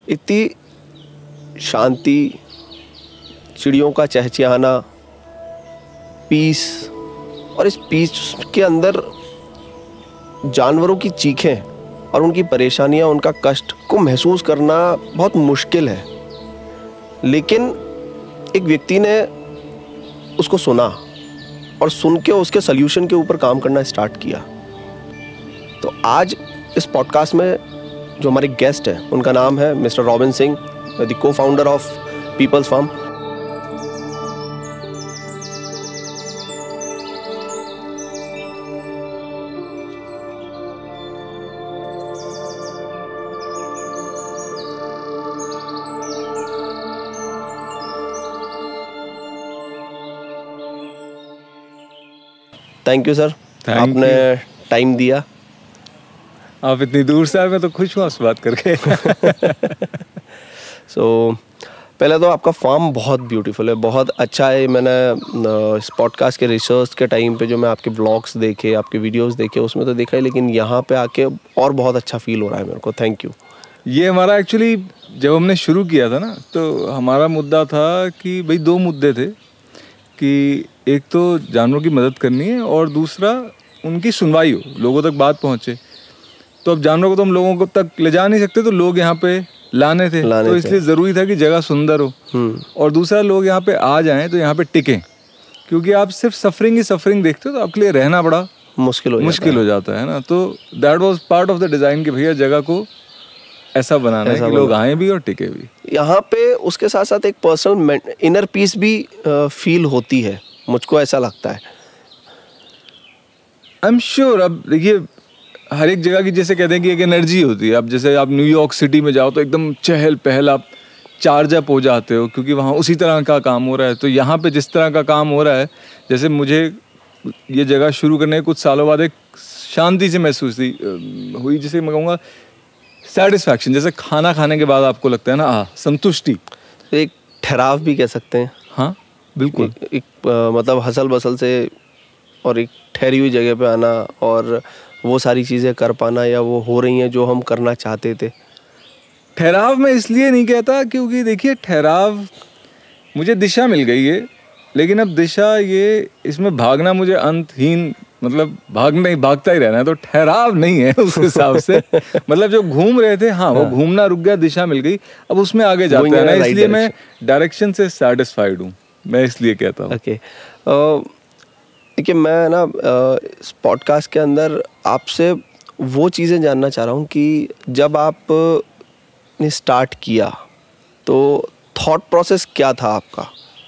इतनी शांति, चिड़ियों का चहचहाना, पीस, और इस पीस के अंदर जानवरों की चीखें और उनकी परेशानियां, उनका कष्ट को महसूस करना बहुत मुश्किल है। लेकिन एक व्यक्ति ने उसको सुना और सुन के उसके सल्यूशन के ऊपर काम करना स्टार्ट किया। तो आज इस पॉडकास्ट में जो हमारे गेस्ट हैं उनका नाम है mister Robin Singh, the co-founder of people's farm. Thank you sir, आपने टाइम दिया। आप इतनी दूर से आए, मैं तो खुश हूँ आपसे बात करके। पहले तो आपका फार्म बहुत ब्यूटीफुल है, बहुत अच्छा है। मैंने इस पॉडकास्ट के रिसर्च के टाइम पे जो मैं आपके व्लॉग्स देखे, आपके वीडियोस देखे, उसमें तो देखा है, लेकिन यहाँ पे आके और बहुत अच्छा फील हो रहा है मेरे को। Thank you. ये हमारा एक्चुअली जब हमने शुरू किया था ना, तो हमारा मुद्दा था कि भाई 2 मुद्दे थे कि एक तो जानवरों की मदद करनी है और दूसरा उनकी सुनवाई हो, लोगों तक बात पहुँचे। तो अब जानवरों को तो हम लोगों को तक ले जा नहीं सकते, तो लोग यहाँ पे लाने थे। तो इसलिए ज़रूरी था कि जगह सुंदर हो, और दूसरा लोग यहाँ पे आ जाएं तो यहाँ पे टिकें, क्योंकि आप सिर्फ सफरिंग ही सफरिंग देखते हो तो आपके लिए रहना बड़ा मुश्किल हो जाता है ना। तो that was part of the design कि भैया जगह को ऐसा बनाना है कि लोग आए भी और टिके भी। यहाँ पे उसके साथ साथ एक पर्सनल इनर पीस भी फील होती है, मुझको ऐसा लगता है। I am sure. अब देखिए, हर एक जगह की जैसे कहते हैं कि एक एनर्जी होती है। अब जैसे आप न्यूयॉर्क सिटी में जाओ तो एकदम चहल पहल, आप चार्ज अप हो जाते हो, क्योंकि वहाँ उसी तरह का काम हो रहा है। तो यहाँ पे जिस तरह का काम हो रहा है, जैसे मुझे ये जगह शुरू करने के कुछ सालों बाद एक शांति से महसूस हुई, जिसे मैं कहूँगा सेटिस्फैक्शन। जैसे खाना खाने के बाद आपको लगता है ना, संतुष्टि, एक ठहराव भी कह सकते हैं। हाँ बिल्कुल। एक मतलब हसल बसल से और एक ठहरी हुई जगह पे आना और वो सारी चीज़ें कर पाना, या वो हो रही हैं जो हम करना चाहते थे। ठहराव मैं इसलिए नहीं कहता क्योंकि देखिए, ठहराव मुझे दिशा मिल गई है, लेकिन अब दिशा ये इसमें भागना मुझे अंतहीन, मतलब भागता ही रहना है, तो ठहराव नहीं है उस हिसाब से। मतलब जो घूम रहे थे, हाँ वो घूमना रुक गया, दिशा मिल गई, अब उसमें आगे जाते हैं ना। इसलिए मैं डायरेक्शन से सेटिस्फाइड हूँ, मैं इसलिए कहता हूँ। ओके, देखिए मैं ना इस पॉडकास्ट के अंदर आपसे वो चीज़ें जानना चाह रहा हूँ कि जब आप ने स्टार्ट किया तो थॉट प्रोसेस क्या था आपका?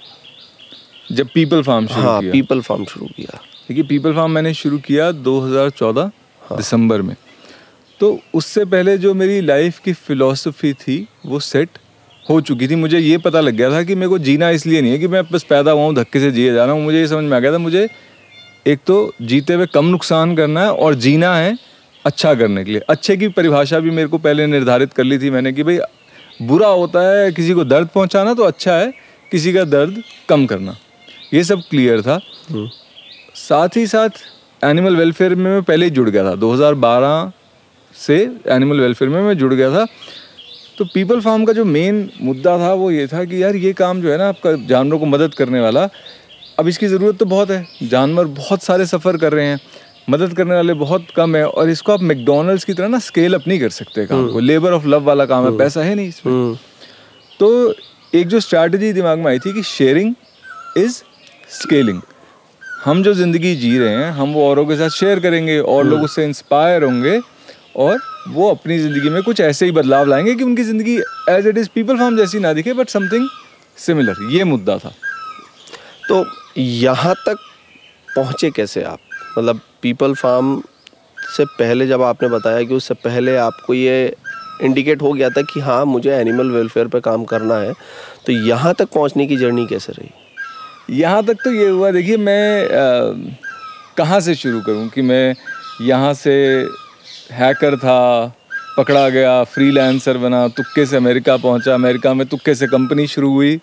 जब पीपल फार्म शुरू किया? हाँ, पीपल फार्म शुरू किया। देखिए, पीपल फार्म मैंने शुरू किया 2014 दिसंबर में। तो उससे पहले जो मेरी लाइफ की फ़िलॉसफी थी वो सेट हो चुकी थी। मुझे ये पता लग गया था कि मेरे को जीना इसलिए नहीं है कि मैं बस पैदा हुआ हूँ धक्के से जिए जा रहा हूँ। मुझे ये समझ में आ गया था, मुझे एक तो जीते हुए कम नुकसान करना है और जीना है अच्छा करने के लिए। अच्छे की परिभाषा भी मेरे को पहले निर्धारित कर ली थी मैंने कि भाई बुरा होता है किसी को दर्द पहुंचाना, तो अच्छा है किसी का दर्द कम करना। ये सब क्लियर था। साथ ही साथ एनिमल वेलफेयर में मैं पहले ही जुड़ गया था। 2012 से एनिमल वेलफेयर में मैं जुड़ गया था। तो पीपल फार्म का जो मेन मुद्दा था वो ये था कि यार ये काम जो है ना आपका, जानवरों को मदद करने वाला, अब इसकी ज़रूरत तो बहुत है। जानवर बहुत सारे सफ़र कर रहे हैं, मदद करने वाले बहुत कम है, और इसको आप मैकडॉनल्ड्स की तरह ना स्केल अप नहीं कर सकते काम को। लेबर ऑफ लव वाला काम है, पैसा है नहीं इसमें। तो एक जो स्ट्रैटेजी दिमाग में आई थी कि शेयरिंग इज़ स्केलिंग। हम जो ज़िंदगी जी रहे हैं हम वो औरों के साथ शेयर करेंगे और लोग उससे इंस्पायर होंगे और वो अपनी ज़िंदगी में कुछ ऐसे ही बदलाव लाएंगे कि उनकी ज़िंदगी as it is People Farm जैसी ना दिखे, बट समथिंग सिमिलर। ये मुद्दा था। तो यहाँ तक पहुँचे कैसे आप? मतलब पीपल फार्म से पहले जब आपने बताया कि उससे पहले आपको ये इंडिकेट हो गया था कि हाँ मुझे एनिमल वेलफेयर पे काम करना है, तो यहाँ तक पहुँचने की जर्नी कैसे रही? यहाँ तक तो ये हुआ, देखिए मैं कहाँ से शुरू करूँ कि मैं यहाँ से हैकर था, पकड़ा गया, फ्रीलांसर बना, तुक्के से अमेरिका पहुँचा, अमेरिका में तुक्के से कंपनी शुरू हुई,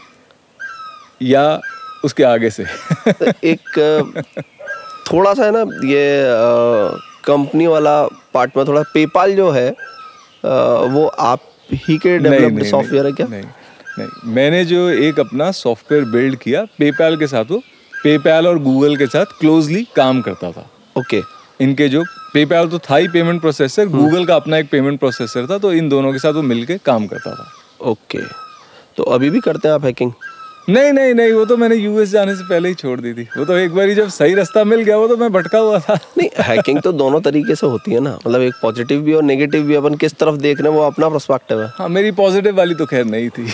या उसके आगे से? एक थोड़ा सा है ना ये कंपनी वाला पार्ट में, थोड़ा पेपाल जो है वो आप ही के डेवलप्ड सॉफ्टवेयर है क्या? नहीं, मैंने जो एक अपना सॉफ्टवेयर बिल्ड किया पेपैल के साथ, वो पेपैल और गूगल के साथ क्लोजली काम करता था। ओके। इनके जो पेपैल तो था ही पेमेंट प्रोसेसर, गूगल का अपना एक पेमेंट प्रोसेसर था, तो इन दोनों के साथ वो मिलके काम करता था। ओके, तो अभी भी करते हैं आप हैकिंग? नहीं, वो तो मैंने यूएस जाने से पहले ही छोड़ दी थी। वो तो एक बार जब सही रास्ता मिल गया, वो तो मैं भटका हुआ था। नहीं, हैकिंग तो दोनों तरीके से होती है ना, मतलब एक पॉजिटिव भी और नेगेटिव भी। अपन किस तरफ देख रहे हैं वो अपना पर्सपेक्टिव है। हाँ, मेरी पॉजिटिव वाली तो खैर नहीं थी।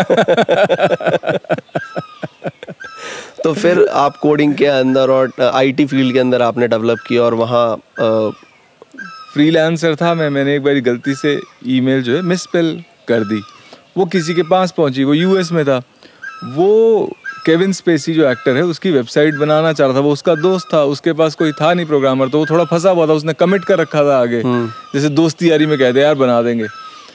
तो फिर आप कोडिंग के अंदर और आईटी फील्ड के अंदर आपने डेवलप किया और वहाँ फ्रीलांसर था मैंने एक बार गलती से ईमेल जो है मिसस्पेल कर दी, वो किसी के पास पहुंची, वो यूएस में था। वो केविन स्पेसी जो एक्टर है उसकी वेबसाइट बनाना चाह रहा था, वो उसका दोस्त था, उसके पास कोई था नहीं प्रोग्रामर, तो वो थोड़ा फंसा हुआ था, उसने कमिट कर रखा था आगे, जैसे दोस्ती यारी में कहते हैं यार बना देंगे,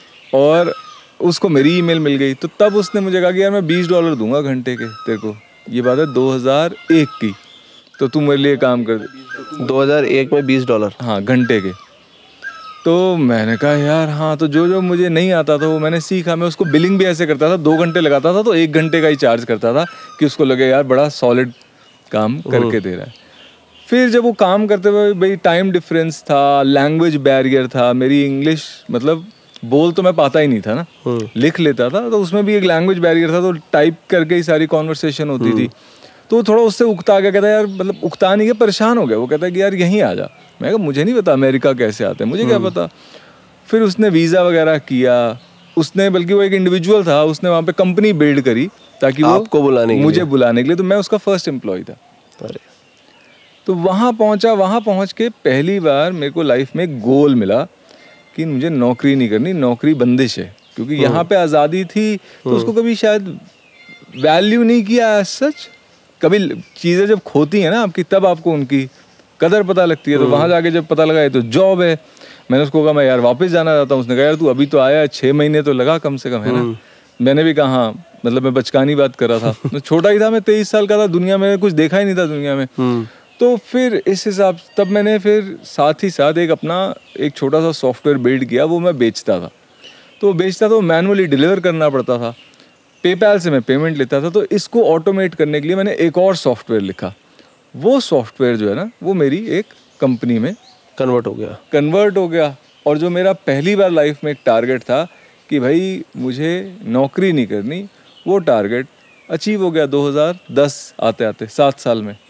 और उसको मेरी ईमेल मिल गई। तो तब उसने मुझे कहा कि यार मैं $20 दूंगा घंटे के तेरे को, ये बात है 2001 की, तो तू मेरे लिए काम कर दे। 2001 में $20? हाँ, घंटे के। तो मैंने कहा यार हाँ, तो जो मुझे नहीं आता था वो मैंने सीखा। मैं उसको बिलिंग भी ऐसे करता था, 2 घंटे लगाता था तो 1 घंटे का ही चार्ज करता था, कि उसको लगे यार बड़ा सॉलिड काम करके दे रहा है। फिर जब वो काम करते हुए भाई टाइम डिफरेंस था, लैंग्वेज बैरियर था, मेरी इंग्लिश मतलब बोल तो मैं पाता ही नहीं था ना, लिख लेता था, तो उसमें भी एक लैंग्वेज बैरियर था, तो टाइप करके ही सारी कॉन्वर्सेशन होती थी। तो थोड़ा उससे उकता गया, कहता यार मतलब उकता नहीं गया, परेशान हो गया। वो कहता है कि यार यहीं आ जा। मैं कहा मुझे नहीं पता अमेरिका कैसे आते हैं, मुझे क्या पता। फिर उसने वीज़ा वगैरह किया, उसने, बल्कि वो एक इंडिविजुअल था, उसने वहाँ पे कंपनी बिल्ड करी ताकि वो आपको मुझे बुलाने के लिए, तो मैं उसका फर्स्ट एम्प्लॉय था। अरे, तो वहाँ पहुँच के पहली बार मेरे को लाइफ में एक गोल मिला कि मुझे नौकरी नहीं करनी, नौकरी बंदिश है, क्योंकि यहाँ पे आज़ादी थी, तो उसको कभी शायद वैल्यू नहीं किया सच। कभी चीज़ें जब खोती हैं ना आपकी, तब आपको उनकी कदर पता लगती है। तो वहाँ जाके जब पता लगा ये तो जॉब है, मैंने उसको कहा मैं यार वापस जाना चाहता हूँ। उसने कहा यार तू अभी तो आया है, 6 महीने तो लगा कम से कम, है ना। मैंने भी कहा हाँ, मतलब मैं बचकानी बात कर रहा था, मैं छोटा ही था, मैं 23 साल का था, दुनिया में कुछ देखा ही नहीं था दुनिया में। तो फिर इस हिसाब से तब मैंने फिर साथ ही साथ एक अपना एक छोटा सा सॉफ्टवेयर बिल्ड किया, वो मैं बेचता था। तो वो बेचता था, वो मैनुअली डिलीवर करना पड़ता था, पेपैल से मैं पेमेंट लेता था। तो इसको ऑटोमेट करने के लिए मैंने एक और सॉफ्टवेयर लिखा। वो सॉफ्टवेयर जो है ना, वो मेरी एक कंपनी में कन्वर्ट हो गया। और जो मेरा पहली बार लाइफ में एक टारगेट था कि भाई मुझे नौकरी नहीं करनी, वो टारगेट अचीव हो गया 2010 आते आते 7 साल में।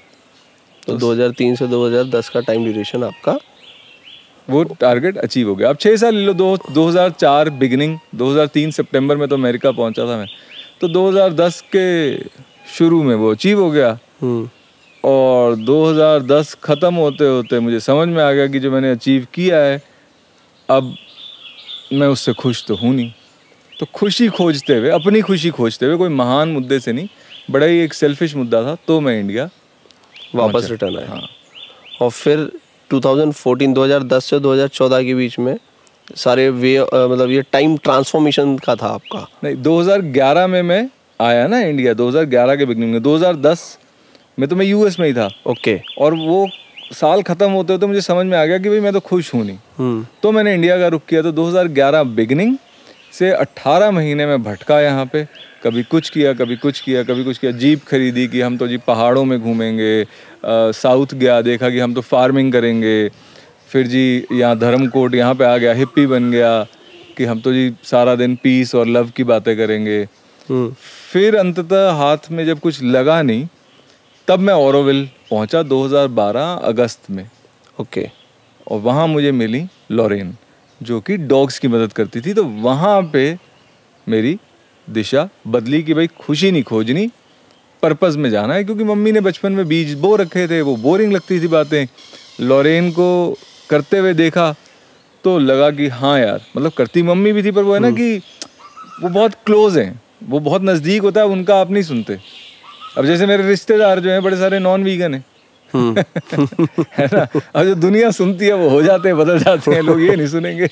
तो 2003 से 2010 का टाइम ड्यूरेशन आपका, वो टारगेट अचीव हो गया। अब 6 साल ले लो, 2004 बिगिनिंग, 2003 सितंबर में तो अमेरिका पहुंचा था मैं, तो 2010 के शुरू में वो अचीव हो गया। और 2010 ख़त्म होते होते मुझे समझ में आ गया कि जो मैंने अचीव किया है, अब मैं उससे खुश तो हूँ नहीं। तो खुशी खोजते हुए, अपनी खुशी खोजते हुए, कोई महान मुद्दे से नहीं, बड़ा ही एक सेल्फिश मुद्दा था, तो मैं इंडिया वापस रिटर्न आया। हाँ। और फिर 2010 से 2014 के बीच में सारे मतलब ये टाइम ट्रांसफॉर्मेशन का था आपका? नहीं, 2011 में मैं आया ना इंडिया, 2011 के बिगनिंग में। 2010 में तो मैं यूएस में ही था। ओके। और वो साल ख़त्म होते होते मुझे समझ में आ गया कि भाई मैं तो खुश हूँ नहीं, तो मैंने इंडिया का रुख किया। तो 2011 बिगनिंग से 18 महीने में भटका यहाँ पे, कभी कुछ किया, कभी कुछ किया, कभी कुछ किया। जीप खरीदी कि हम तो जी पहाड़ों में घूमेंगे, साउथ गया, देखा कि हम तो फार्मिंग करेंगे। फिर जी यहाँ धर्मकोट, यहाँ पे आ गया, हिप्पी बन गया कि हम तो जी सारा दिन पीस और लव की बातें करेंगे। फिर अंततः हाथ में जब कुछ लगा नहीं, तब मैं ऑरोविल पहुँचा 2012 अगस्त में। ओके। और वहाँ मुझे मिली लॉरेन, जो कि डॉग्स की मदद करती थी। तो वहाँ पे मेरी दिशा बदली कि भाई खुशी नहीं खोजनी, पर्पस में जाना है। क्योंकि मम्मी ने बचपन में बीज बो रखे थे, वो बोरिंग लगती थी बातें। लॉरेन को करते हुए देखा तो लगा कि हाँ यार, मतलब करती मम्मी भी थी, पर वो है ना कि वो बहुत क्लोज हैं, वो बहुत नज़दीक होता है, उनका आप नहीं सुनते। अब जैसे मेरे रिश्तेदार जो हैं बड़े सारे नॉन वीगन हैं, है ना। अब जो दुनिया सुनती है वो हो जाते हैं, बदल जाते हैं, लोग ये नहीं सुनेंगे।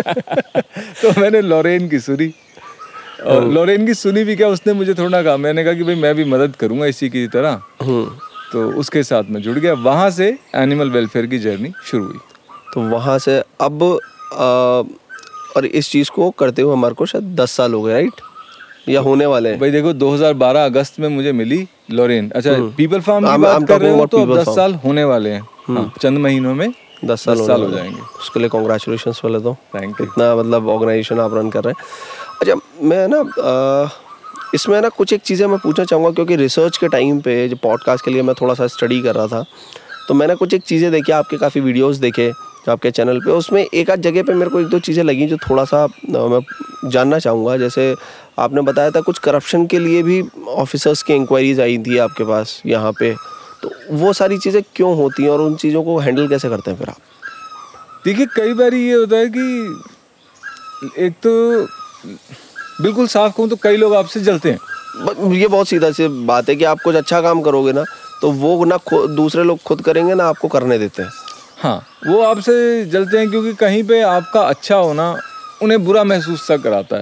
तो मैंने लॉरेन की सुनी, और लॉरेन की सुनी भी क्या, उसने मुझे थोड़ा कहा, मैंने कहा कि भाई मैं भी मदद करूंगा इसी की तरह। तो उसके साथ मैं जुड़ गया। वहाँ से एनिमल वेलफेयर की जर्नी शुरू हुई। तो वहाँ से अब और इस चीज़ को करते हुए हमारे को शायद 10 साल हो गए, राइट, या होने वाले हैं? भाई देखो 2012 अगस्त में मुझे मिली लॉरेन। अच्छा पीपल फार्म की I'm बात कर रहे हो talking तो about अब People 10 साल होने वाले हैं। हाँ, चंद महीनों में 10 साल हो होने जाएंगे। उसके लिए कॉन्ग्रेचुलेशंस पहले तो, थैंक यू। इतना मतलब ऑर्गेनाइजेशन आप रन कर रहे हैं। अच्छा, मैं ना इसमें ना कुछ एक चीज़ें मैं पूछना चाहूँगा, क्योंकि रिसर्च के टाइम पे जो पॉडकास्ट के लिए मैं थोड़ा सा स्टडी कर रहा था, तो मैंने कुछ एक चीज़ें देखी, आपके काफ़ी वीडियोस देखे आपके चैनल पे, उसमें एक आध जगह पे मेरे को एक दो चीज़ें लगी जो थोड़ा सा मैं जानना चाहूँगा। जैसे आपने बताया था कुछ करप्शन के लिए भी ऑफिसर्स की इंक्वायरीज आई थी आपके पास यहाँ पे, तो वो सारी चीज़ें क्यों होती हैं और उन चीज़ों को हैंडल कैसे करते हैं फिर आप? देखिए कई बार ये होता है कि एक तो बिल्कुल साफ कहूँ तो कई लोग आपसे जलते हैं। ये बहुत सीधा सी बात है कि आप कुछ अच्छा काम करोगे ना, तो वो ना दूसरे लोग खुद करेंगे ना आपको करने देते हैं। हाँ, वो आपसे जलते हैं क्योंकि कहीं पे आपका अच्छा होना उन्हें बुरा महसूस सा कराता है,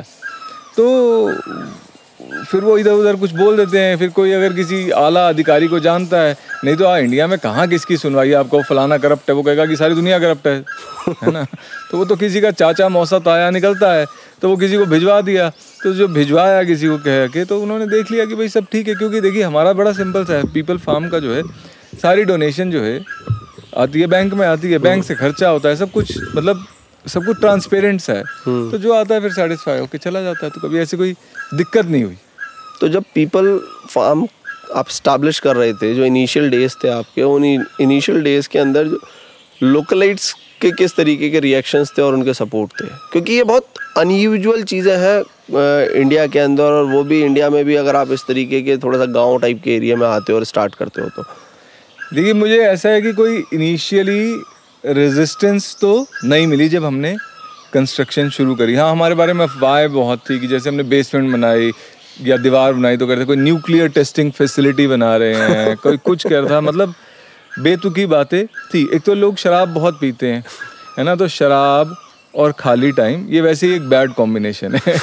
तो फिर वो इधर उधर कुछ बोल देते हैं। फिर कोई अगर किसी आला अधिकारी को जानता है, नहीं तो इंडिया में कहाँ किसकी सुनवाई है, आपको फलाना करप्ट है, वो कहेगा कि सारी दुनिया करप्ट है ना। तो वो तो किसी का चाचा मौसा ताया निकलता है, तो वो किसी को भिजवा दिया, तो जो भिजवाया किसी को कह के, तो उन्होंने देख लिया कि भाई सब ठीक है। क्योंकि देखिए हमारा बड़ा सिंपल सा है, पीपल फार्म का जो है सारी डोनेशन जो है आती है बैंक में, आती है बैंक से खर्चा होता है, सब कुछ मतलब सब कुछ ट्रांसपेरेंट सा है। तो जो आता है फिर सेटिस्फाई होकर चला जाता है, तो कभी ऐसी कोई दिक्कत नहीं हुई। तो जब पीपल फार्म आप स्टैब्लिश कर रहे थे, जो इनिशियल डेज थे आपके, उन इनिशियल डेज के अंदर जो लोकलाइट्स के किस तरीके के रिएक्शंस थे और उनके सपोर्ट थे? क्योंकि ये बहुत अनयूजुअल चीज़ें हैं इंडिया के अंदर, और वो भी इंडिया में भी अगर आप इस तरीके के थोड़ा सा गांव टाइप के एरिया में आते हो और स्टार्ट करते हो तो। देखिए मुझे ऐसा है कि कोई इनिशियली रेजिस्टेंस तो नहीं मिली जब हमने कंस्ट्रक्शन शुरू करी। हाँ, हमारे बारे में अफवाहें बहुत थी कि जैसे हमने बेसमेंट बनाई या दीवार बनाई तो कहते कोई न्यूक्लियर टेस्टिंग फैसिलिटी बना रहे हैं, कोई कुछ कह रहा था, मतलब बेतुकी बातें थी। एक तो लोग शराब बहुत पीते हैं, है ना, तो शराब और खाली टाइम ये वैसे ही एक बैड कॉम्बिनेशन है।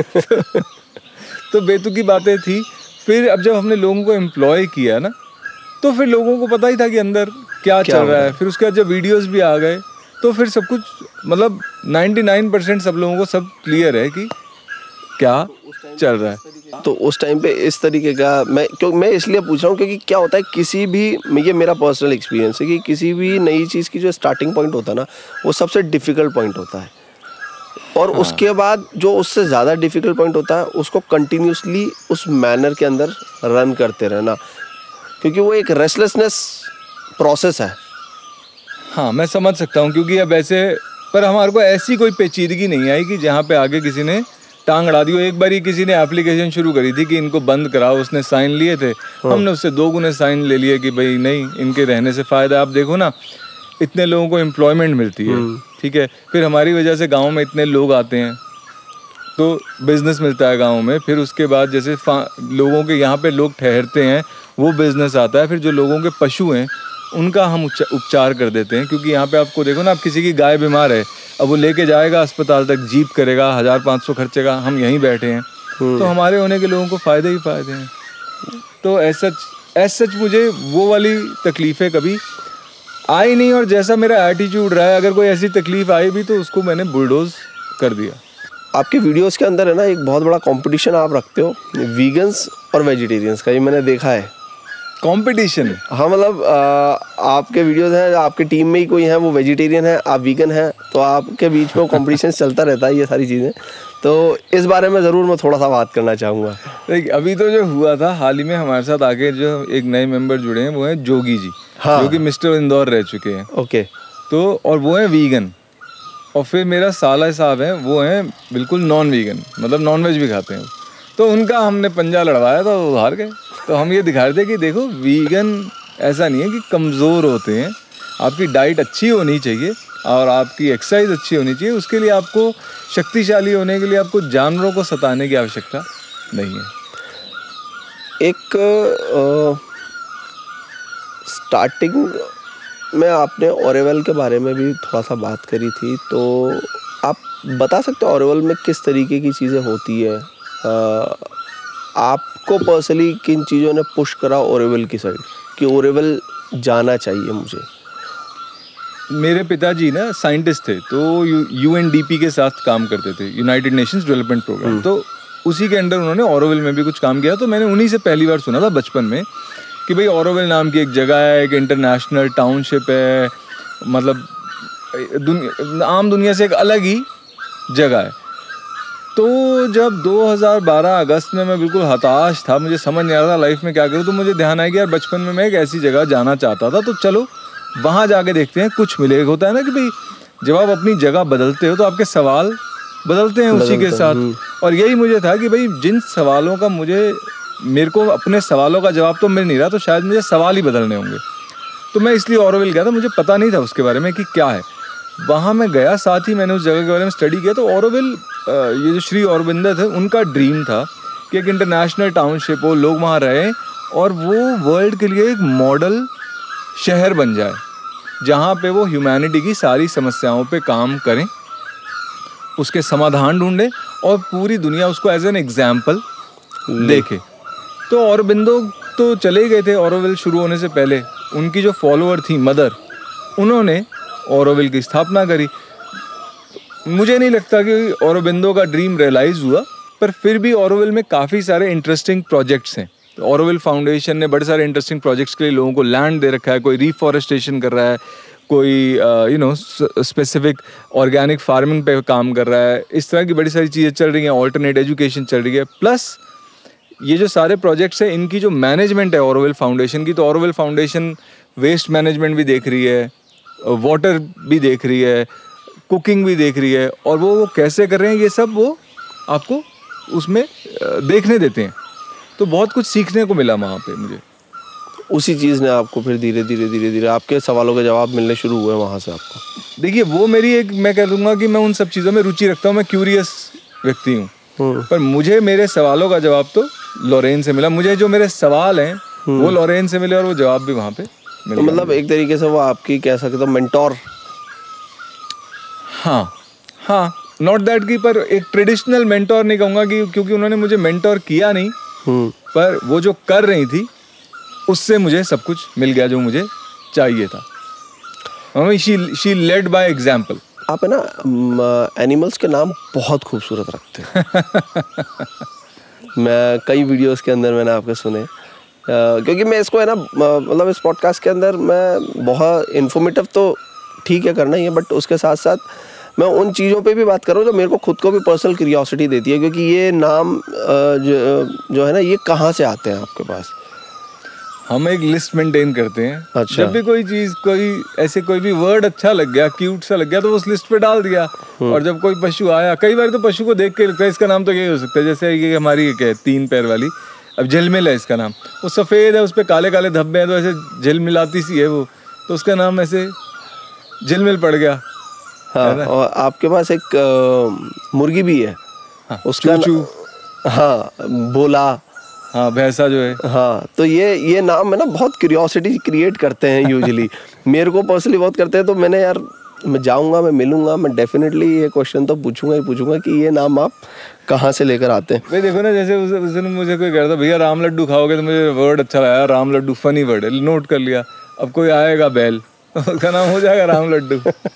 तो बेतुकी बातें थी। फिर अब जब हमने लोगों को एम्प्लॉय किया ना, तो फिर लोगों को पता ही था कि अंदर क्या चल रहा है। फिर उसके बाद जब वीडियोस भी आ गए तो फिर सब कुछ मतलब 99% सब लोगों को सब क्लियर है कि क्या चल रहा है। तो उस टाइम पे इस तरीके का मैं इसलिए पूछ रहा हूँ क्योंकि क्या होता है, किसी भी, ये मेरा पर्सनल एक्सपीरियंस है कि किसी भी नई चीज़ की जो स्टार्टिंग पॉइंट होता है ना, वो सबसे डिफ़िकल्ट पॉइंट होता है, और हाँ। उसके बाद जो उससे ज़्यादा डिफ़िकल्ट पॉइंट होता है उसको कंटिन्यूसली उस मैनर के अंदर रन करते रहना, क्योंकि वो एक रेस्टलेसनेस प्रोसेस है। हाँ, मैं समझ सकता हूँ, क्योंकि अब ऐसे पर हमारे को ऐसी कोई पेचीदगी नहीं आई कि जहाँ पे आगे किसी ने टांग अड़ा दी हो। एक बार ही किसी ने एप्लीकेशन शुरू करी थी कि इनको बंद कराओ, उसने साइन लिए थे, हमने उससे 2 गुने साइन ले लिए कि भाई नहीं, इनके रहने से फ़ायदा। आप देखो ना, इतने लोगों को एम्प्लॉयमेंट मिलती है, ठीक है, फिर हमारी वजह से गाँव में इतने लोग आते हैं तो बिज़नेस मिलता है गाँव में। फिर उसके बाद जैसे लोगों के यहाँ पे लोग ठहरते हैं, वो बिज़नेस आता है। फिर जो लोगों के पशु हैं उनका हम उपचार कर देते हैं, क्योंकि यहाँ पे आपको देखो ना, आप किसी की गाय बीमार है, अब वो लेके जाएगा अस्पताल तक, जीप करेगा, 1500 खर्चेगा, हम यहीं बैठे हैं, तो हमारे होने के लोगों को फ़ायदे ही फ़ायदे हैं। तो ऐसा सच मुझे वो वाली तकलीफ़ें कभी आई नहीं, और जैसा मेरा एटीट्यूड रहा है, अगर कोई ऐसी तकलीफ़ आई भी तो उसको मैंने बुलडोज कर दिया। आपके वीडियोस के अंदर है ना एक बहुत बड़ा कंपटीशन आप रखते हो वीगन्स और वेजिटेरियंस का, ये मैंने देखा है। कंपटीशन? हाँ, मतलब आपके वीडियोस हैं, आपके टीम में ही कोई है वो वेजिटेरियन है, आप वीगन हैं, तो आपके बीच में कंपटीशन चलता रहता है, ये सारी चीज़ें। तो इस बारे में ज़रूर मैं थोड़ा सा बात करना चाहूँगा। देखिए अभी तो जो हुआ था हाल ही में, हमारे साथ आगे जो एक नए मेंबर जुड़े हैं वो हैं जोगी जी। हाँ, जो कि मिस्टर इंदौर रह चुके हैं। ओके। तो और वो हैं वीगन, और फिर मेरा साला साहब हैं, वो हैं बिल्कुल नॉन वीगन, मतलब नॉन वेज भी खाते हैं। तो उनका हमने पंजा लड़वाया था, वो हार गए। तो हम ये दिखा रहे थे कि देखो, वीगन ऐसा नहीं है कि कमज़ोर होते हैं, आपकी डाइट अच्छी होनी चाहिए और आपकी एक्सरसाइज अच्छी होनी चाहिए। उसके लिए आपको शक्तिशाली होने के लिए आपको जानवरों को सताने की आवश्यकता नहीं है। एक स्टार्टिंग में आपने ओरेवल के बारे में भी थोड़ा सा बात करी थी, तो आप बता सकते हो ओरेवल में किस तरीके की चीज़ें होती है? आपको पर्सनली किन चीज़ों ने पुश करा ओरेवल की साइड कि ओरेवल जाना चाहिए मुझे? मेरे पिताजी ना साइंटिस्ट थे, तो UNDP के साथ काम करते थे, यूनाइटेड नेशंस डेवलपमेंट प्रोग्राम। तो उसी के अंडर उन्होंने ऑरोविल में भी कुछ काम किया। तो मैंने उन्हीं से पहली बार सुना था बचपन में कि भाई ऑरोविल नाम की एक जगह है, एक इंटरनेशनल टाउनशिप है, मतलब आम दुनिया से एक अलग ही जगह है। तो जब 2012 अगस्त में मैं बिल्कुल हताश था, मुझे समझ नहीं आ रहा था लाइफ में क्या करूँ, तो मुझे ध्यान आया कि यार बचपन में मैं एक ऐसी जगह जाना चाहता था, तो चलो वहाँ जाके देखते हैं कुछ मिलेगा। होता है ना कि भाई जब आप अपनी जगह बदलते हो तो आपके सवाल बदलते हैं उसी के साथ। और यही मुझे था कि भाई जिन सवालों का मेरे को अपने सवालों का जवाब तो मिल नहीं रहा, तो शायद मुझे सवाल ही बदलने होंगे। तो मैं इसलिए ऑरोविल गया था, मुझे पता नहीं था उसके बारे में कि क्या है। वहाँ मैं गया, साथ ही मैंने उस जगह के बारे में स्टडी किया। तो ऑरोविल, ये जो श्री अरविंदो थे, उनका ड्रीम था कि एक इंटरनेशनल टाउनशिप हो, लोग वहाँ रहें और वो वर्ल्ड के लिए एक मॉडल शहर बन जाए जहाँ पे वो ह्यूमैनिटी की सारी समस्याओं पे काम करें, उसके समाधान ढूंढें और पूरी दुनिया उसको एज एन एग्जाम्पल देखे। तो अरविंदो तो चले गए थे ऑरोविल शुरू होने से पहले। उनकी जो फॉलोअर थी मदर, उन्होंने ऑरोविल की स्थापना करी। मुझे नहीं लगता कि अरविंदो का ड्रीम रियलाइज़ हुआ, पर फिर भी ऑरोविल में काफ़ी सारे इंटरेस्टिंग प्रोजेक्ट्स हैं। तो ऑरोविल फाउंडेशन ने बड़े सारे इंटरेस्टिंग प्रोजेक्ट्स के लिए लोगों को लैंड दे रखा है। कोई रिफॉरेस्टेशन कर रहा है, कोई स्पेसिफिक ऑर्गेनिक फार्मिंग पे काम कर रहा है। इस तरह की बड़ी सारी चीज़ें चल रही हैं, ऑल्टरनेट एजुकेशन चल रही है। प्लस ये जो सारे प्रोजेक्ट्स हैं, इनकी जो मैनेजमेंट है ऑरोविल फाउंडेशन की, तो ऑरोविल फाउंडेशन वेस्ट मैनेजमेंट भी देख रही है, वाटर भी देख रही है, कुकिंग भी देख रही है, और वो कैसे कर रहे हैं ये सब वो आपको उसमें देखने देते हैं। तो बहुत कुछ सीखने को मिला वहाँ पे मुझे। उसी चीज़ ने आपको फिर धीरे धीरे आपके सवालों के जवाब मिलने शुरू हुए वहाँ से आपको? देखिए, वो मेरी एक, मैं कह दूँगा कि मैं उन सब चीज़ों में रुचि रखता हूँ, मैं क्यूरियस व्यक्ति हूँ। पर मुझे मेरे सवालों का जवाब तो लॉरेन से मिला। मुझे जो मेरे सवाल हैं वो लॉरेन से मिले और वो जवाब भी वहाँ पे मिल तो मतलब एक तरीके से वो आपकी, कह सकते हो, मेंटोर। हाँ, नॉट दैट की, पर एक ट्रेडिशनल मेंटोर नहीं कहूँगा कि, क्योंकि उन्होंने मुझे मेंटोर किया नहीं, पर वो जो कर रही थी उससे मुझे सब कुछ मिल गया जो मुझे चाहिए था। She led by example. आप है ना एनिमल्स के नाम बहुत खूबसूरत रखते हैं। मैं कई वीडियोस के अंदर मैंने आपके सुने, क्योंकि मैं इसको है ना, मतलब इस पॉडकास्ट के अंदर मैं बहुत इन्फॉर्मेटिव तो ठीक है करना ही है, बट उसके साथ साथ मैं उन चीज़ों पे भी बात कर रहा हूँ जो मेरे को खुद को भी पर्सनल क्यूरियोसिटी देती है। क्योंकि ये नाम जो है ना, ये कहाँ से आते हैं आपके पास? हम एक लिस्ट मेंटेन करते हैं। अच्छा। जब भी कोई चीज़, कोई भी वर्ड अच्छा लग गया, क्यूट सा लग गया, तो उस लिस्ट पे डाल दिया। और जब कोई पशु आया, कई बार तो पशु को देख के लगता है इसका नाम तो यही हो सकता है। जैसे ये हमारी एक है 3 पैर वाली, अब झिलमिल है इसका नाम। वो सफ़ेद है, उस पर काले काले धब्बे हैं, तो ऐसे झिलमिलाती सी है वो, तो उसका नाम ऐसे झिलमिल पड़ गया। हाँ, और आपके पास एक मुर्गी भी है। हाँ, उसका चूचू। हाँ, भोला। हाँ, भैंसा जो है। हाँ, तो ये नाम है ना, बहुत क्यूरियोसिटी क्रिएट करते हैं यूजुअली। मेरे को पर्सनली बहुत करते हैं। तो मैंने, यार मैं जाऊँगा, मैं मिलूंगा, मैं डेफिनेटली ये क्वेश्चन तो पूछूंगा कि ये नाम आप कहाँ से लेकर आते हैं। भाई देखो ना, जैसे उस दिन मुझे कोई कह रहा था भैया राम लड्डू खाओगे, तो मुझे वर्ड अच्छा लगा, राम लड्डू फनी वर्ड है, नोट कर लिया। अब कोई आएगा बैल, उसका नाम हो जाएगा राम लड्डू।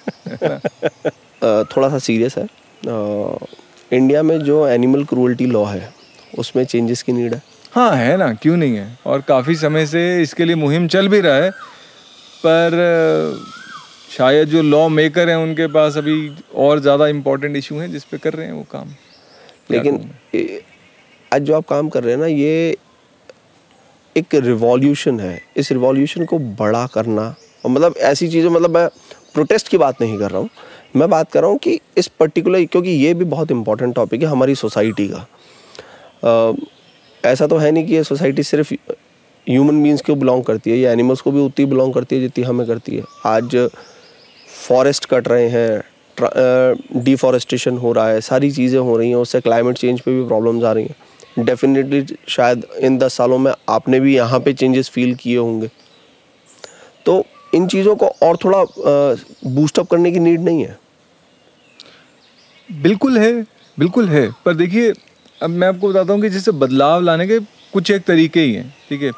थोड़ा सा सीरियस है, इंडिया में जो एनिमल क्रूअल्टी लॉ है उसमें चेंजेस की नीड है? हाँ, है ना, क्यों नहीं है। और काफ़ी समय से इसके लिए मुहिम चल भी रहा है, पर शायद जो लॉ मेकर हैं उनके पास अभी और ज़्यादा इम्पोर्टेंट इशू हैं जिस पे कर रहे हैं वो काम। लेकिन आज जो आप काम कर रहे हैं ना, ये एक रिवॉल्यूशन है। इस रिवॉल्यूशन को बड़ा करना, और मतलब ऐसी चीज़ें, मतलब मैं प्रोटेस्ट की बात नहीं कर रहा हूँ, मैं बात कर रहा हूँ कि इस पर्टिकुलर, क्योंकि ये भी बहुत इंपॉर्टेंट टॉपिक है हमारी सोसाइटी का। ऐसा तो है नहीं कि ये सोसाइटी सिर्फ ह्यूमन बींग्स को बिलोंग करती है, ये एनिमल्स को भी उतनी बिलोंग करती है जितनी हमें करती है। आज फॉरेस्ट कट रहे हैं, डिफॉरेस्टेशन हो रहा है, सारी चीज़ें हो रही हैं, उससे क्लाइमेट चेंज पे भी प्रॉब्लम्स आ रही हैं। डेफिनेटली शायद इन 10 सालों में आपने भी यहाँ पे चेंजेस फील किए होंगे। तो इन चीज़ों को और थोड़ा बूस्टअप करने की नीड नहीं है? बिल्कुल है। पर देखिए, अब मैं आपको बताता हूँ कि जैसे बदलाव लाने के कुछ एक तरीके ही हैं, ठीक है।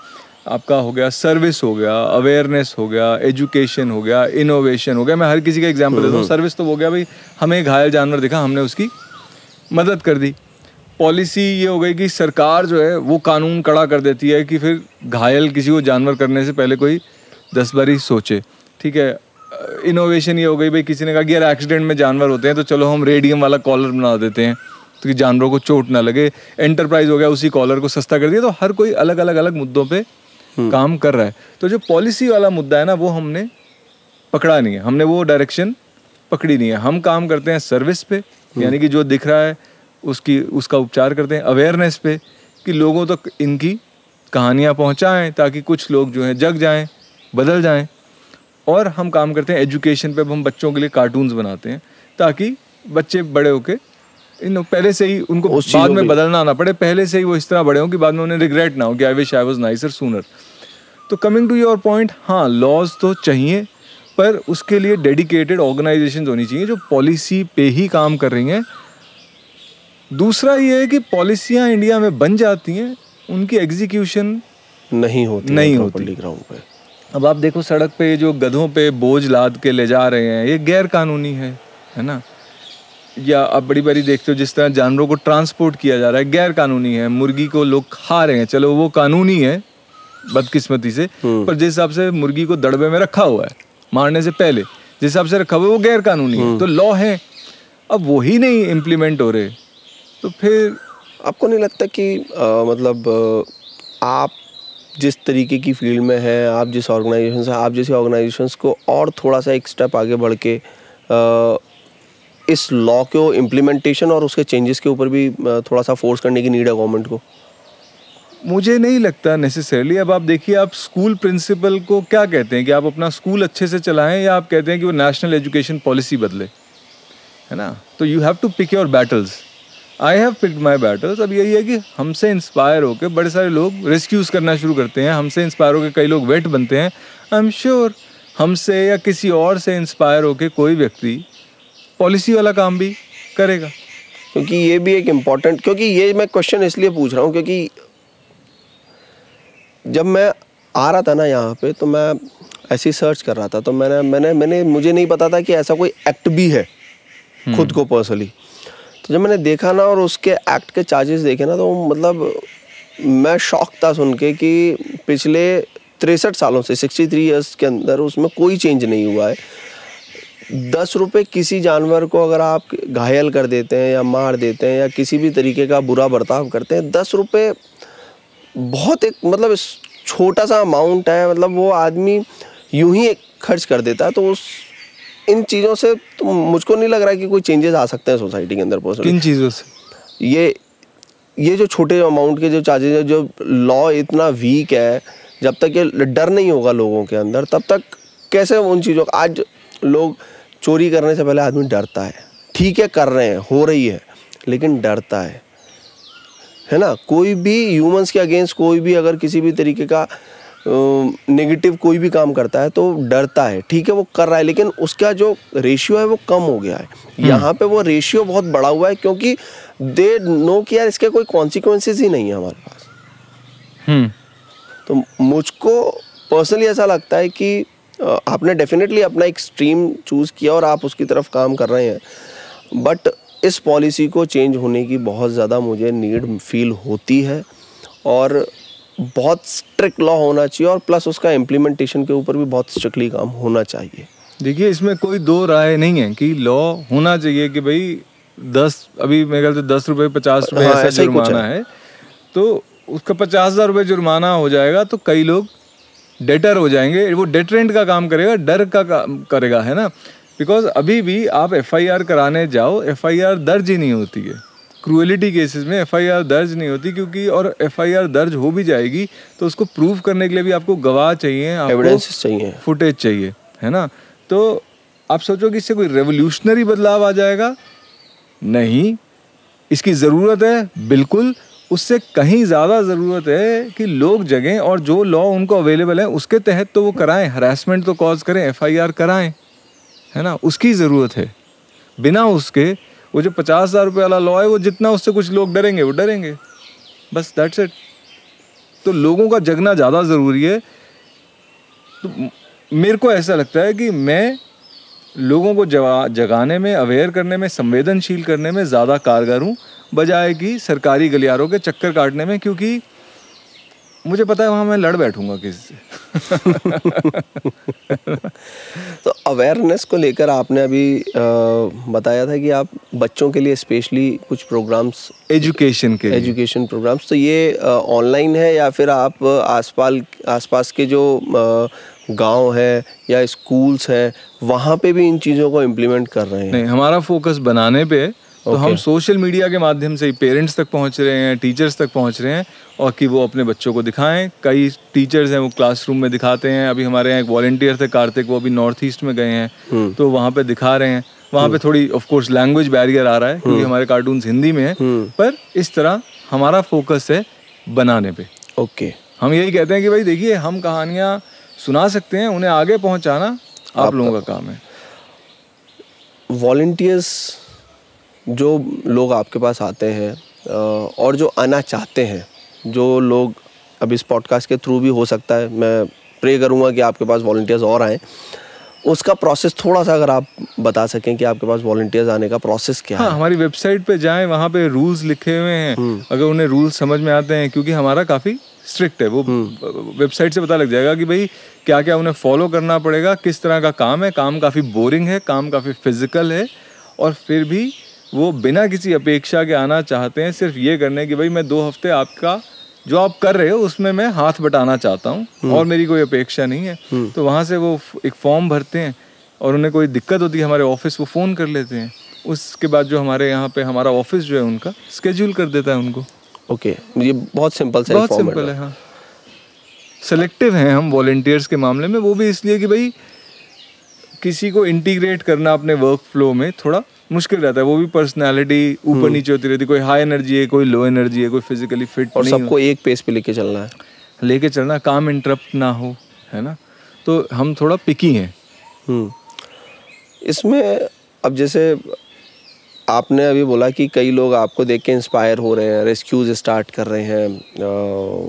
आपका हो गया सर्विस, हो गया अवेयरनेस, हो गया एजुकेशन, हो गया इनोवेशन, हो गया। मैं हर किसी का एग्जांपल देता हूँ। सर्विस तो हो गया भाई, हमें घायल जानवर दिखा, हमने उसकी मदद कर दी। पॉलिसी ये हो गई कि सरकार जो है वो कानून कड़ा कर देती है कि फिर घायल किसी को जानवर करने से पहले कोई 10 बारी सोचे, ठीक है। इनोवेशन ये हो गई भाई, किसी ने कहा कि यार एक्सीडेंट में जानवर होते हैं तो चलो हम रेडियम वाला कॉलर बना देते हैं तो कि जानवरों को चोट ना लगे। एंटरप्राइज हो गया, उसी कॉलर को सस्ता कर दिया। तो हर कोई अलग अलग अलग मुद्दों पे काम कर रहा है। तो जो पॉलिसी वाला मुद्दा है ना, वो हमने पकड़ा नहीं है, हमने वो डायरेक्शन पकड़ी नहीं है। हम काम करते हैं सर्विस पे, यानी कि जो दिख रहा है उसका उपचार करते हैं। अवेयरनेस पे कि लोगों तक इनकी कहानियाँ पहुँचाएँ ताकि कुछ लोग जो हैं जग जाएँ, बदल जाएँ। और हम काम करते हैं एजुकेशन पे। अब हम बच्चों के लिए कार्टून्स बनाते हैं ताकि बच्चे बड़े होके पहले से ही उनको बाद में बदलना ना पड़े, पहले से ही वो इस तरह बड़े हों कि बाद में उन्हें रिग्रेट ना हो कि I wish I was nicer sooner. तो कमिंग टू योर पॉइंट, हाँ लॉज तो चाहिए, पर उसके लिए डेडिकेटेड ऑर्गेनाइजेशन होनी चाहिए जो पॉलिसी पे ही काम कर रही हैं। दूसरा ये है कि पॉलिसियाँ इंडिया में बन जाती हैं, उनकी एग्जीक्यूशन नहीं होती ग्राउंड पे। अब आप देखो सड़क पे जो गधों पे बोझ लाद के ले जा रहे हैं, ये गैर कानूनी है ना। या आप बड़ी बारी देखते हो जिस तरह जानवरों को ट्रांसपोर्ट किया जा रहा है, गैर कानूनी है। मुर्गी को लोग खा रहे हैं, चलो वो कानूनी है बदकिस्मती से, पर जिस हिसाब से मुर्गी को दड़बे में रखा हुआ है मारने से पहले, जिस हिसाब से रखा हुआ है वो गैर कानूनी है। तो लॉ है, अब वही नहीं इम्प्लीमेंट हो रहे, तो फिर आपको नहीं लगता कि आप जिस तरीके की फील्ड में हैं, आप जिस ऑर्गेनाइजेशन से, आप जैसे ऑर्गेनाइजेशंस को और थोड़ा सा एक स्टेप आगे बढ़ के इस लॉ को इम्प्लीमेंटेशन और उसके चेंजेस के ऊपर भी थोड़ा सा फोर्स करने की नीड है गवर्नमेंट को? मुझे नहीं लगता नेसेसरली। अब आप देखिए, आप स्कूल प्रिंसिपल को क्या कहते हैं कि आप अपना स्कूल अच्छे से चलाएं, या आप कहते हैं कि वो नेशनल एजुकेशन पॉलिसी बदले, है ना। तो you have to pick your battles. I have picked my battles. अब यही है कि हमसे इंस्पायर होकर बड़े सारे लोग रेस्क्यूज़ करना शुरू करते हैं, हमसे इंस्पायर होकर कई लोग वेट बनते हैं। आई एम श्योर हमसे या किसी और से इंस्पायर होकर कोई व्यक्ति पॉलिसी वाला काम भी करेगा। क्योंकि ये भी एक इम्पॉर्टेंट, क्योंकि ये मैं क्वेश्चन इसलिए पूछ रहा हूँ क्योंकि जब मैं आ रहा था ना यहाँ पे, तो मैं ऐसे ही सर्च कर रहा था, तो मैंने मुझे नहीं पता था कि ऐसा कोई एक्ट भी है खुद को पर्सनली। तो जब मैंने देखा ना और उसके एक्ट के चार्जेस देखे ना, तो मतलब मैं शॉक था सुन के कि पिछले 63 सालों से 63 ईयर्स के अंदर उसमें कोई चेंज नहीं हुआ है। 10 रुपये किसी जानवर को अगर आप घायल कर देते हैं या मार देते हैं या किसी भी तरीके का बुरा बर्ताव करते हैं, 10 रुपये बहुत एक मतलब छोटा सा अमाउंट है। मतलब वो आदमी यूं ही खर्च कर देता है। तो इन चीज़ों से तो मुझको नहीं लग रहा है कि कोई चेंजेस आ सकते हैं सोसाइटी के अंदर। पर्सनली किन चीज़ों से? ये जो छोटे अमाउंट के जो चार्जेस है, जो लॉ इतना वीक है, जब तक ये डर नहीं होगा लोगों के अंदर, तब तक कैसे उन चीज़ों का। आज लोग चोरी करने से पहले आदमी डरता है, ठीक है कर रहे हैं, हो रही है, लेकिन डरता है ना। कोई भी ह्यूमंस के अगेंस्ट कोई भी अगर किसी भी तरीके का नेगेटिव कोई भी काम करता है तो डरता है, ठीक है वो कर रहा है, लेकिन उसका जो रेशियो है वो कम हो गया है। यहाँ पे वो रेशियो बहुत बड़ा हुआ है क्योंकि दे नो कि यार इसके कोई कॉन्सिक्वेंसेस ही नहीं है हमारे पास। तो मुझको पर्सनली ऐसा लगता है कि आपने डेफिनेटली अपना एक स्ट्रीम चूज़ किया और आप उसकी तरफ काम कर रहे हैं, बट इस पॉलिसी को चेंज होने की बहुत ज़्यादा मुझे नीड फील होती है और बहुत स्ट्रिक्ट लॉ होना चाहिए और प्लस उसका इम्प्लीमेंटेशन के ऊपर भी बहुत स्ट्रिक्टली काम होना चाहिए। देखिए, इसमें कोई दो राय नहीं है कि लॉ होना चाहिए कि भाई 10, अभी मेरे ख्याल से 10 रुपये 50 रुपये ऐसा जुर्माना है, तो उसका 50,000 रुपये जुर्माना हो जाएगा तो कई लोग डेटर हो जाएंगे। वो डेटरेंट का काम करेगा, डर का काम करेगा, है ना। बिकॉज अभी भी आप FIR कराने जाओ, FIR दर्ज ही नहीं होती है। क्रूएलिटी केसेस में FIR दर्ज नहीं होती क्योंकि, और FIR दर्ज हो भी जाएगी तो उसको प्रूव करने के लिए भी आपको गवाह चाहिए, एविडेंस चाहिए, फुटेज चाहिए, है ना। तो आप सोचो कि इससे कोई रेवोल्यूशनरी बदलाव आ जाएगा? नहीं। इसकी ज़रूरत है बिल्कुल, उससे कहीं ज़्यादा ज़रूरत है कि लोग जगें और जो लॉ उनको अवेलेबल है उसके तहत तो वो कराएं, हरासमेंट तो कॉज करें, FIR कराएं, है ना। उसकी ज़रूरत है। बिना उसके वो जो 50,000 रुपये वाला लॉ है, वो जितना उससे कुछ लोग डरेंगे वो डरेंगे, बस दैट्स इट। तो लोगों का जगना ज़्यादा ज़रूरी है। तो मेरे को ऐसा लगता है कि मैं लोगों को जगाने में, अवेयर करने में, संवेदनशील करने में ज़्यादा कारगर हूँ बजाय कि सरकारी गलियारों के चक्कर काटने में, क्योंकि मुझे पता है वहाँ मैं लड़ बैठूंगा किसी से। तो अवेयरनेस को लेकर आपने अभी बताया था कि आप बच्चों के लिए स्पेशली कुछ प्रोग्राम्स, एजुकेशन प्रोग्राम्स, तो ये ऑनलाइन है या फिर आप आसपास के जो गांव है या स्कूल्स हैं वहाँ पे भी इन चीज़ों को इम्प्लीमेंट कर रहे हैं? नहीं, हमारा फोकस बनाने पे है। तो हम सोशल मीडिया के माध्यम से ही पेरेंट्स तक पहुंच रहे हैं, टीचर्स तक पहुंच रहे हैं, और कि वो अपने बच्चों को दिखाएं। कई टीचर्स हैं वो क्लासरूम में दिखाते हैं। अभी हमारे यहाँ एक वॉलंटियर थे कार्तिक, वो अभी नॉर्थ ईस्ट में गए हैं, तो वहाँ पे दिखा रहे हैं। वहाँ पे थोड़ी ऑफ कोर्स लैंग्वेज बैरियर आ रहा है क्योंकि हमारे कार्टून्स हिंदी में है, पर इस तरह हमारा फोकस है बनाने पे। ओके, हम यही कहते हैं कि भाई देखिए, हम कहानियाँ सुना सकते हैं, उन्हें आगे पहुँचाना आप लोगों का काम है। वॉलंटियर्स जो लोग आपके पास आते हैं और जो आना चाहते हैं, जो लोग अब इस पॉडकास्ट के थ्रू भी हो सकता है, मैं प्रे करूँगा कि आपके पास वॉलंटियर्स और आएँ, उसका प्रोसेस थोड़ा सा अगर आप बता सकें कि आपके पास वॉलंटियर्स आने का प्रोसेस क्या है। हमारी वेबसाइट पे जाएं, वहाँ पे रूल्स लिखे हुए हैं, अगर उन्हें रूल्स समझ में आते हैं, क्योंकि हमारा काफ़ी स्ट्रिक्ट है, वो वेबसाइट से पता लग जाएगा कि भाई क्या क्या उन्हें फॉलो करना पड़ेगा, किस तरह का काम है। काम काफ़ी बोरिंग है, काम काफ़ी फिजिकल है, और फिर भी वो बिना किसी अपेक्षा के आना चाहते हैं, सिर्फ ये करने कि भाई मैं 2 हफ्ते आपका जो आप कर रहे हो उसमें मैं हाथ बटाना चाहता हूँ और मेरी कोई अपेक्षा नहीं है। तो वहाँ से वो एक फॉर्म भरते हैं, और उन्हें कोई दिक्कत होती है हमारे ऑफिस, वो फ़ोन कर लेते हैं। उसके बाद जो हमारे यहाँ पे हमारा ऑफिस जो है उनका स्केड्यूल कर देता है उनको। ओके, ये बहुत सिंपल है। हाँ, सेलेक्टिव हैं हम वॉलंटियर्स के मामले में, वो भी इसलिए कि भाई किसी को इंटीग्रेट करना अपने वर्क फ्लो में थोड़ा मुश्किल रहता है। वो भी पर्सनालिटी ऊपर नीचे होती रहती है, कोई हाई एनर्जी है, कोई लो एनर्जी है, कोई फिजिकली फिट, और सबको एक पेस पे लेके चलना, काम इंटरप्ट ना हो, है ना। तो हम थोड़ा पिकी हैं। इसमें अब जैसे आपने अभी बोला कि कई लोग आपको देख के इंस्पायर हो रहे हैं, रेस्क्यूज स्टार्ट कर रहे हैं,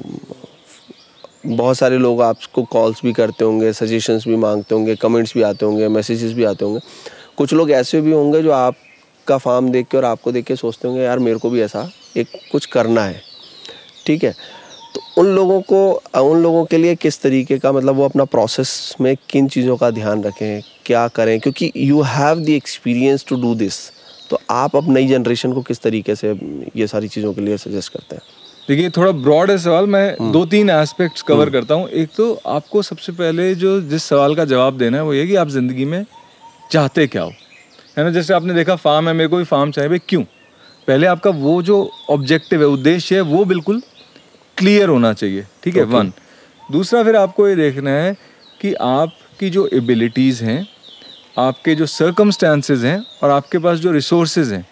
बहुत सारे लोग आपको कॉल्स भी करते होंगे, सजेशंस भी मांगते होंगे, कमेंट्स भी आते होंगे, मैसेजेस भी आते होंगे। कुछ लोग ऐसे भी होंगे जो आपका फार्म देख के और आपको देख के सोचते होंगे यार मेरे को भी ऐसा एक कुछ करना है, ठीक है। तो उन लोगों के लिए किस तरीके का, मतलब वो अपना प्रोसेस में किन चीज़ों का ध्यान रखें, क्या करें, क्योंकि you have the experience to do this, तो आप अब नई जनरेशन को किस तरीके से ये सारी चीज़ों के लिए सजेस्ट करते हैं? देखिए, थोड़ा ब्रॉड है सवाल, मैं 2-3 एस्पेक्ट्स कवर करता हूँ। एक तो आपको सबसे पहले जो जिस सवाल का जवाब देना है वो ये कि आप ज़िंदगी में चाहते क्या हो, है ना। जैसे आपने देखा फार्म है, मेरे को भी फार्म चाहिए, भाई क्यों? पहले आपका वो जो ऑब्जेक्टिव है, उद्देश्य है, वो बिल्कुल क्लियर होना चाहिए, ठीक है। 1 दूसरा, फिर आपको ये देखना है कि आपकी जो एबिलिटीज़ हैं, आपके जो सर्कमस्टांसेस हैं, और आपके पास जो रिसोर्सेज हैं,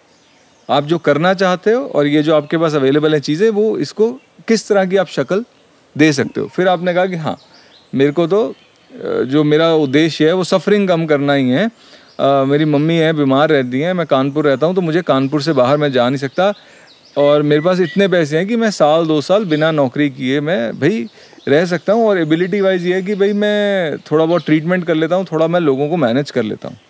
आप जो करना चाहते हो और ये जो आपके पास अवेलेबल है चीज़ें, वो इसको किस तरह की आप शक्ल दे सकते हो। फिर आपने कहा कि हाँ, मेरे को तो जो मेरा उद्देश्य है वो सफरिंग कम करना ही है। मेरी मम्मी है, बीमार रहती हैं, मैं कानपुर रहता हूँ, तो मुझे कानपुर से बाहर मैं जा नहीं सकता, और मेरे पास इतने पैसे हैं कि मैं 1-2 साल बिना नौकरी किए मैं भाई रह सकता हूँ, और एबिलिटी वाइज ये है कि भाई मैं थोड़ा बहुत ट्रीटमेंट कर लेता हूँ, थोड़ा मैं लोगों को मैनेज कर लेता हूँ।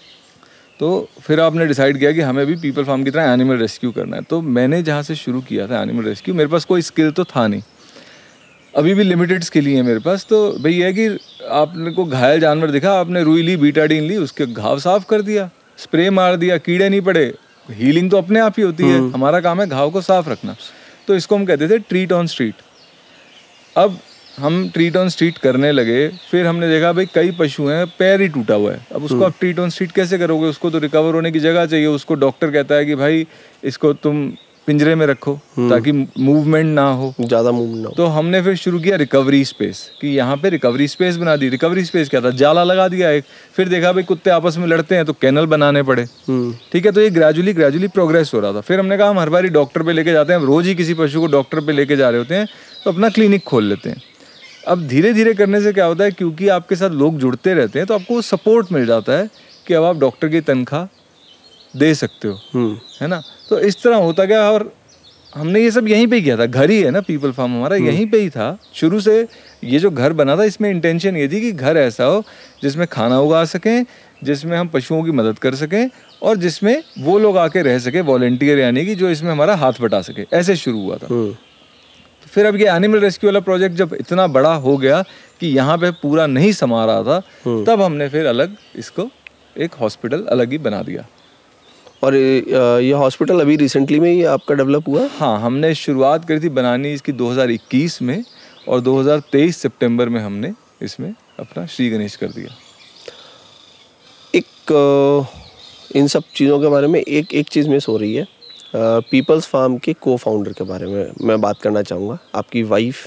तो फिर आपने डिसाइड किया कि हमें भी पीपल फार्म की तरह एनिमल रेस्क्यू करना है। तो मैंने जहाँ से शुरू किया था एनिमल रेस्क्यू, मेरे पास कोई स्किल तो था नहीं, अभी भी लिमिटेड स्किल ही है मेरे पास। तो भाई ये है कि आपने को घायल जानवर दिखा, आपने रुई ली, बीटाडीन ली, उसके घाव साफ कर दिया, स्प्रे मार दिया, कीड़े नहीं पड़े, हीलिंग तो अपने आप ही होती है। हमारा काम है घाव को साफ रखना। तो इसको हम कहते थे ट्रीट ऑन स्ट्रीट। अब हम ट्रीट ऑन स्ट्रीट करने लगे, फिर हमने देखा भाई कई पशु हैं पैर ही टूटा हुआ है, अब उसको आप ट्रीट ऑन स्ट्रीट कैसे करोगे? उसको तो रिकवर होने की जगह चाहिए। उसको डॉक्टर कहता है कि भाई इसको तुम पिंजरे में रखो ताकि मूवमेंट ना हो, ज़्यादा मूवमेंट ना हो। तो हमने फिर शुरू किया रिकवरी स्पेस, कि यहाँ पे रिकवरी स्पेस बना दी। रिकवरी स्पेस क्या था? जाला लगा दिया एक। फिर देखा भाई कुत्ते आपस में लड़ते हैं तो कैनल बनाने पड़े, ठीक है। तो ये ग्रेजुअली प्रोग्रेस हो रहा था। फिर हमने कहा हम हर बार डॉक्टर पे लेके जाते हैं, रोज ही किसी पशु को डॉक्टर पे लेके जा रहे होते हैं, तो अपना क्लिनिक खोल लेते हैं। अब धीरे धीरे करने से क्या होता है, क्योंकि आपके साथ लोग जुड़ते रहते हैं तो आपको सपोर्ट मिल जाता है कि अब आप डॉक्टर की तनख्वाह दे सकते हो, है ना। तो इस तरह होता गया और हमने ये सब यहीं पे किया था, घर ही है ना पीपल फार्म हमारा, यहीं पे ही था शुरू से। ये जो घर बना था इसमें इंटेंशन ये थी कि घर ऐसा हो जिसमें खाना उगा सकें, जिसमें हम पशुओं की मदद कर सकें और जिसमें वो लोग आके रह सके वॉलंटियर, यानी कि जो इसमें हमारा हाथ बटा सके। ऐसे शुरू हुआ था। तो फिर अब ये एनिमल रेस्क्यू वाला प्रोजेक्ट जब इतना बड़ा हो गया कि यहाँ पे पूरा नहीं समा रहा था, तब हमने फिर अलग इसको एक हॉस्पिटल अलग ही बना दिया। और ये हॉस्पिटल अभी रिसेंटली में ही आपका डेवलप हुआ? हाँ, हमने शुरुआत करी थी बनानी इसकी 2021 में और 2023 सितंबर में हमने इसमें अपना श्री गणेश कर दिया। इन सब चीज़ों के बारे में एक चीज़ मिस हो रही है। पीपल्स फार्म के को-फाउंडर के बारे में मैं बात करना चाहूँगा, आपकी वाइफ,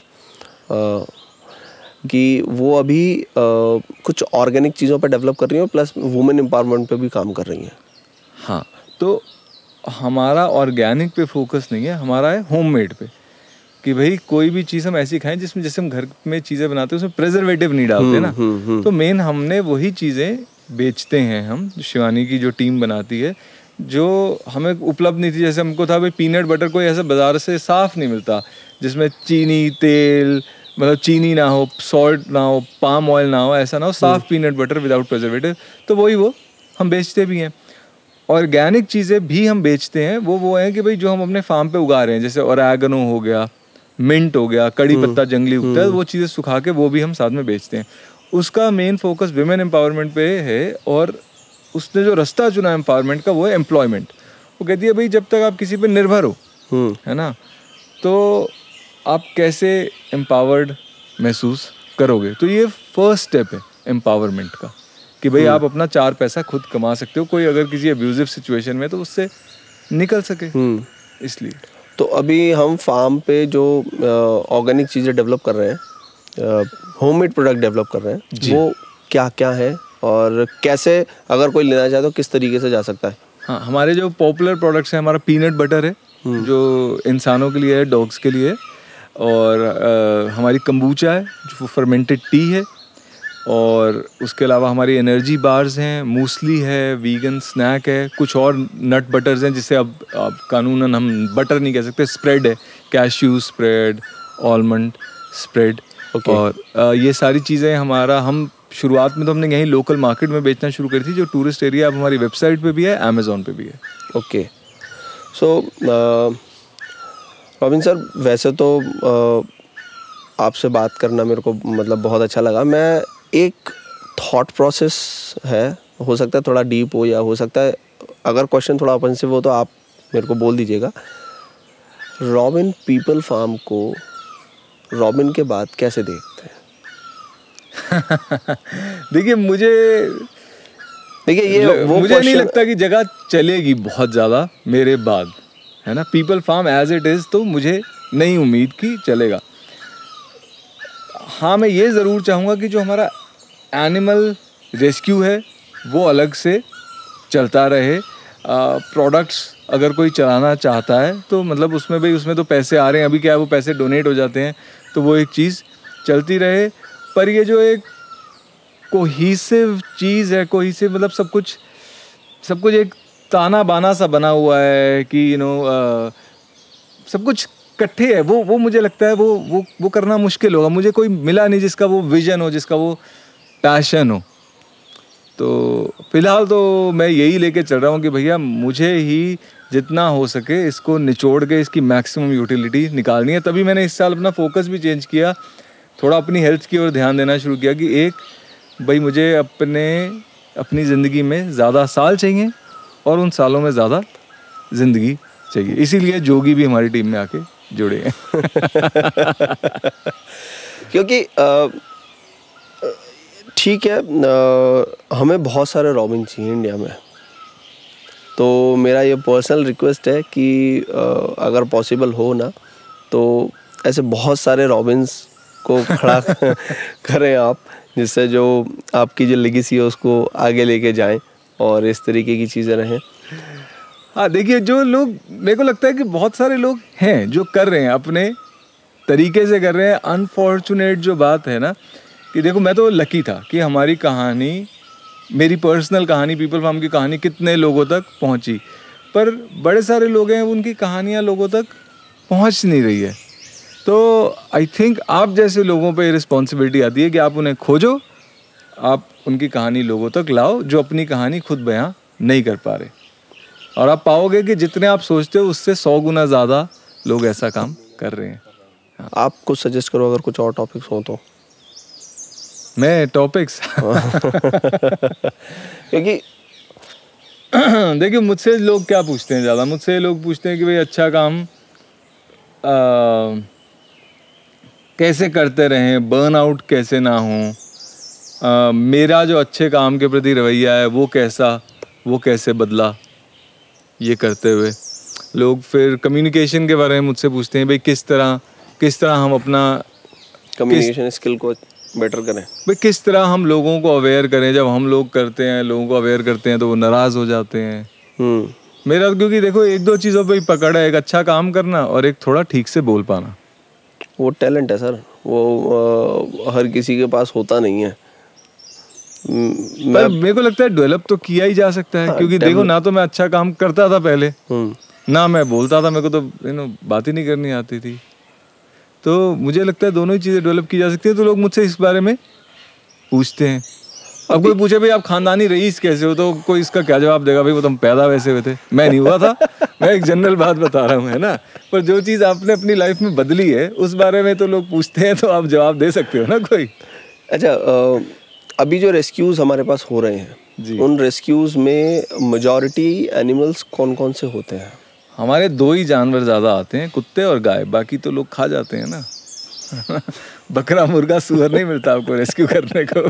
कि वो अभी कुछ ऑर्गेनिक चीज़ों पर डेवलप कर रही हैं प्लस वुमेन एम्पावरमेंट पे भी काम कर रही हैं। हाँ, तो हमारा ऑर्गेनिक पे फोकस नहीं है, हमारा है होममेड पे, कि भाई कोई भी चीज़ हम ऐसी खाएं जिसमें, जैसे हम घर में चीज़ें बनाते हैं उसमें प्रिजर्वेटिव नहीं डालते ना। तो मेन हमने वही चीज़ें बेचते हैं हम, शिवानी की जो टीम बनाती है, जो हमें उपलब्ध नहीं थी। जैसे हमको था भाई पीनट बटर कोई ऐसा बाज़ार से साफ़ नहीं मिलता जिसमें चीनी, तेल, मतलब चीनी ना हो, सॉल्ट ना हो, पाम ऑयल ना हो, ऐसा ना हो, साफ़ पीनट बटर विदाउट प्रिजर्वेटिव। तो वही वो हम बेचते भी हैं। ऑर्गेनिक चीज़ें भी हम बेचते हैं, वो हैं कि भाई जो हम अपने फार्म पे उगा रहे हैं, जैसे ओरेगनो हो गया, मिंट हो गया, कड़ी पत्ता जंगली उगता है, वो चीज़ें सुखा के वो भी हम साथ में बेचते हैं। उसका मेन फोकस विमेन एम्पावरमेंट पे है और उसने जो रास्ता चुना एम्पावरमेंट का वो है एम्प्लॉयमेंट। वो कहती है भाई जब तक आप किसी पे निर्भर हो, है ना, तो आप कैसे एम्पावर्ड महसूस करोगे। तो ये फर्स्ट स्टेप है एम्पावरमेंट का, कि भाई आप अपना 4 पैसा खुद कमा सकते हो, कोई अगर किसी अब्यूजिव सिचुएशन में तो उससे निकल सके। इसलिए तो अभी हम फार्म पे जो ऑर्गेनिक चीज़ें डेवलप कर रहे हैं, होममेड प्रोडक्ट डेवलप कर रहे हैं, वो क्या क्या है और कैसे, अगर कोई लेना चाहे तो किस तरीके से जा सकता है? हाँ, हमारे जो पॉपुलर प्रोडक्ट्स हैं, हमारा पीनट बटर है जो इंसानों के लिए है, डॉग्स के लिए है, और हमारी कंबूचा है जो फर्मेंटेड टी है, और उसके अलावा हमारी एनर्जी बार्स हैं, मूसली है, वीगन स्नैक है, कुछ और नट बटर्स हैं जिसे अब कानूनन हम बटर नहीं कह सकते, स्प्रेड है, कैश्यू स्प्रेड, आलमंड स्प्रेड। और ये सारी चीज़ें हम शुरुआत में तो हमने यहीं लोकल मार्केट में बेचना शुरू करी थी, जो टूरिस्ट एरिया अब हमारी वेबसाइट पे भी है, अमेज़ॉन पे भी है। ओके, सो रॉबिन सर, वैसे तो आपसे बात करना मेरे को मतलब बहुत अच्छा लगा। मैं एक थॉट प्रोसेस है, हो सकता है थोड़ा डीप हो या हो सकता है अगर क्वेश्चन थोड़ा ऑफेंसिव हो तो आप मेरे को बोल दीजिएगा। रॉबिन पीपल फार्म को रॉबिन के बाद कैसे देखते हैं? देखिए मुझे नहीं लगता कि जगह चलेगी बहुत ज़्यादा मेरे बाद, है ना। People Farm as it is तो मुझे नहीं उम्मीद कि चलेगा। हाँ, मैं ये ज़रूर चाहूँगा कि जो हमारा एनिमल रेस्क्यू है वो अलग से चलता रहे। प्रोडक्ट्स अगर कोई चलाना चाहता है तो मतलब उसमें तो पैसे आ रहे हैं, अभी क्या है वो पैसे डोनेट हो जाते हैं, तो वो एक चीज़ चलती रहे। पर ये जो एक कोहीसिव चीज़ है, कोहीसिव मतलब सब कुछ एक ताना बाना सा बना हुआ है कि सब कुछ इकट्ठे है, वो मुझे लगता है वो करना मुश्किल होगा। मुझे कोई मिला नहीं जिसका वो विजन हो, जिसका वो पैशन हो। तो फिलहाल तो मैं यही लेके चल रहा हूँ कि भैया मुझे ही जितना हो सके इसको निचोड़ के इसकी मैक्सिमम यूटिलिटी निकालनी है। तभी मैंने इस साल अपना फोकस भी चेंज किया, थोड़ा अपनी हेल्थ की ओर ध्यान देना शुरू किया कि भाई मुझे अपनी ज़िंदगी में ज़्यादा साल चाहिए और उन सालों में ज़्यादा ज़िंदगी चाहिए। इसीलिए जोगी भी हमारी टीम में आके जुड़े हैं। क्योंकि ठीक है, हमें बहुत सारे रॉबिन चाहिए इंडिया में, तो मेरा ये पर्सनल रिक्वेस्ट है कि अगर पॉसिबल हो ना तो ऐसे बहुत सारे रॉबिन्स को खड़ा करें आप, जिससे जो आपकी जो लेगेसी है उसको आगे लेके जाएं और इस तरीके की चीज़ें रहें। हाँ, देखिए जो लोग, मेरे को लगता है कि बहुत सारे लोग हैं जो कर रहे हैं, अपने तरीके से कर रहे हैं। अनफॉर्चुनेट जो बात है ना कि देखो, मैं तो लकी था कि हमारी कहानी, मेरी पर्सनल कहानी, पीपल फार्म की कहानी कितने लोगों तक पहुंची, पर बड़े सारे लोग हैं उनकी कहानियां लोगों तक पहुंच नहीं रही है। तो आई थिंक आप जैसे लोगों पे रिस्पॉन्सिबिलिटी आती है कि आप उन्हें खोजो, आप उनकी कहानी लोगों तक लाओ जो अपनी कहानी खुद बयां नहीं कर पा रहे, और आप पाओगे कि जितने आप सोचते हो उससे 100 गुना ज़्यादा लोग ऐसा काम कर रहे हैं। आप कुछ सजेस्ट करो अगर कुछ और टॉपिक्स हो तो। मैं टॉपिक्स क्योंकि देखिए मुझसे लोग क्या पूछते हैं ज़्यादा, मुझसे लोग पूछते हैं कि भाई अच्छा काम कैसे करते रहें, बर्न आउट कैसे ना हो, मेरा जो अच्छे काम के प्रति रवैया है वो कैसे बदला ये करते हुए। लोग फिर कम्युनिकेशन के बारे में मुझसे पूछते हैं, भाई किस तरह हम अपना कम्युनिकेशन स्किल को बेटर करें, भाई किस तरह हम लोगों को अवेयर करें। जब हम लोग करते हैं, लोगों को अवेयर करते हैं तो वो नाराज़ हो जाते हैं। मेरा क्योंकि देखो एक दो चीज़ों पे ही पकड़ है, एक अच्छा काम करना और एक थोड़ा ठीक से बोल पाना। वो टैलेंट है सर, वो हर किसी के पास होता नहीं है। मेरे को लगता है डेवलप तो किया ही जा सकता है। क्योंकि देखो ना तो मैं अच्छा काम करता था पहले, ना मैं बोलता था, मेरे को तो बात ही नहीं करनी आती थी। तो मुझे लगता है दोनों ही चीज़ें डेवलप की जा सकती है। तो लोग मुझसे इस बारे में पूछते हैं। अब कोई पूछे भाई आप खानदानी रईस कैसे हो, तो कोई इसका क्या जवाब देगा, भाई वो तुम पैदा वैसे हुए थे, मैं नहीं हुआ था। मैं एक जनरल बात बता रहा हूँ, है ना। पर जो चीज़ आपने अपनी लाइफ में बदली है उस बारे में तो लोग पूछते हैं, तो आप जवाब दे सकते हो ना कोई। अच्छा, अभी जो रेस्क्यूज हमारे पास हो रहे हैं, उन रेस्क्यूज में मेजॉरिटी एनिमल्स कौन कौन से होते हैं? हमारे 2 ही जानवर ज़्यादा आते हैं, कुत्ते और गाय। बाकी तो लोग खा जाते हैं ना। बकरा, मुर्गा, सूअर नहीं मिलता आपको रेस्क्यू करने को।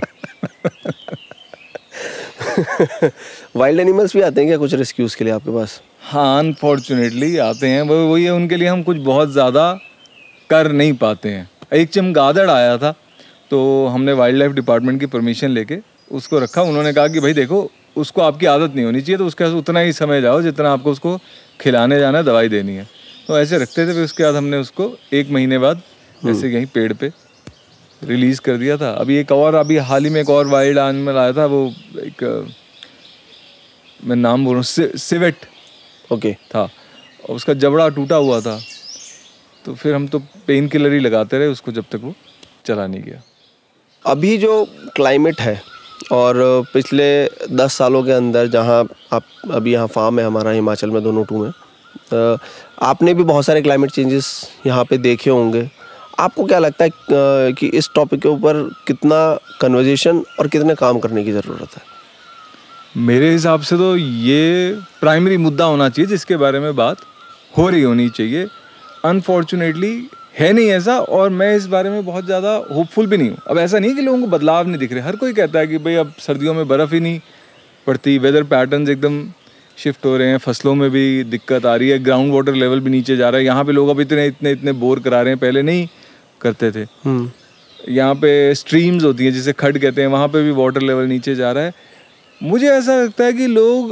वाइल्ड एनिमल्स भी आते हैं क्या कुछ रेस्क्यूज के लिए आपके पास? हाँ, अनफॉर्चुनेटली आते हैं। वही है, उनके लिए हम कुछ बहुत ज़्यादा कर नहीं पाते हैं। एक चमगादड़ आया था, तो हमने वाइल्ड लाइफ डिपार्टमेंट की परमिशन लेके उसको रखा। उन्होंने कहा कि भाई देखो उसको आपकी आदत नहीं होनी चाहिए, तो उसके पास उतना ही समय जाओ जितना आपको उसको खिलाने जाना है, दवाई देनी है। तो ऐसे रखते थे। फिर उसके बाद हमने उसको 1 महीने बाद ऐसे कहीं पेड़ पे रिलीज़ कर दिया था। अभी हाल ही में एक और वाइल्ड एनिमल आया था, वो एक मैं नाम बोल रहा हूँ, सिवेट था। और उसका जबड़ा टूटा हुआ था, तो फिर हम तो पेन किलर ही लगाते रहे उसको जब तक वो चला नहीं गया। अभी जो क्लाइमेट है और पिछले 10 सालों के अंदर, जहाँ आप अभी यहाँ फार्म है हमारा हिमाचल में दोनों में, आपने भी बहुत सारे क्लाइमेट चेंजेस यहाँ पे देखे होंगे। आपको क्या लगता है कि इस टॉपिक के ऊपर कितना कन्वर्जेशन और कितने काम करने की ज़रूरत है? मेरे हिसाब से तो ये प्राइमरी मुद्दा होना चाहिए जिसके बारे में बात हो रही होनी चाहिए। अनफॉर्चुनेटली है नहीं ऐसा, और मैं इस बारे में बहुत ज़्यादा होपफुल भी नहीं हूँ। अब ऐसा नहीं कि लोगों को बदलाव नहीं दिख रहे। हर कोई कहता है कि भाई अब सर्दियों में बर्फ़ ही नहीं पड़ती, वेदर पैटर्न्स एकदम शिफ्ट हो रहे हैं, फसलों में भी दिक्कत आ रही है, ग्राउंड वाटर लेवल भी नीचे जा रहा है। यहाँ पे लोग अब इतने बोर करा रहे हैं, पहले नहीं करते थे। यहाँ पे स्ट्रीम्स होती हैं जिसे खड्ड कहते हैं, वहाँ पे भी वाटर लेवल नीचे जा रहा है। मुझे ऐसा लगता है कि लोग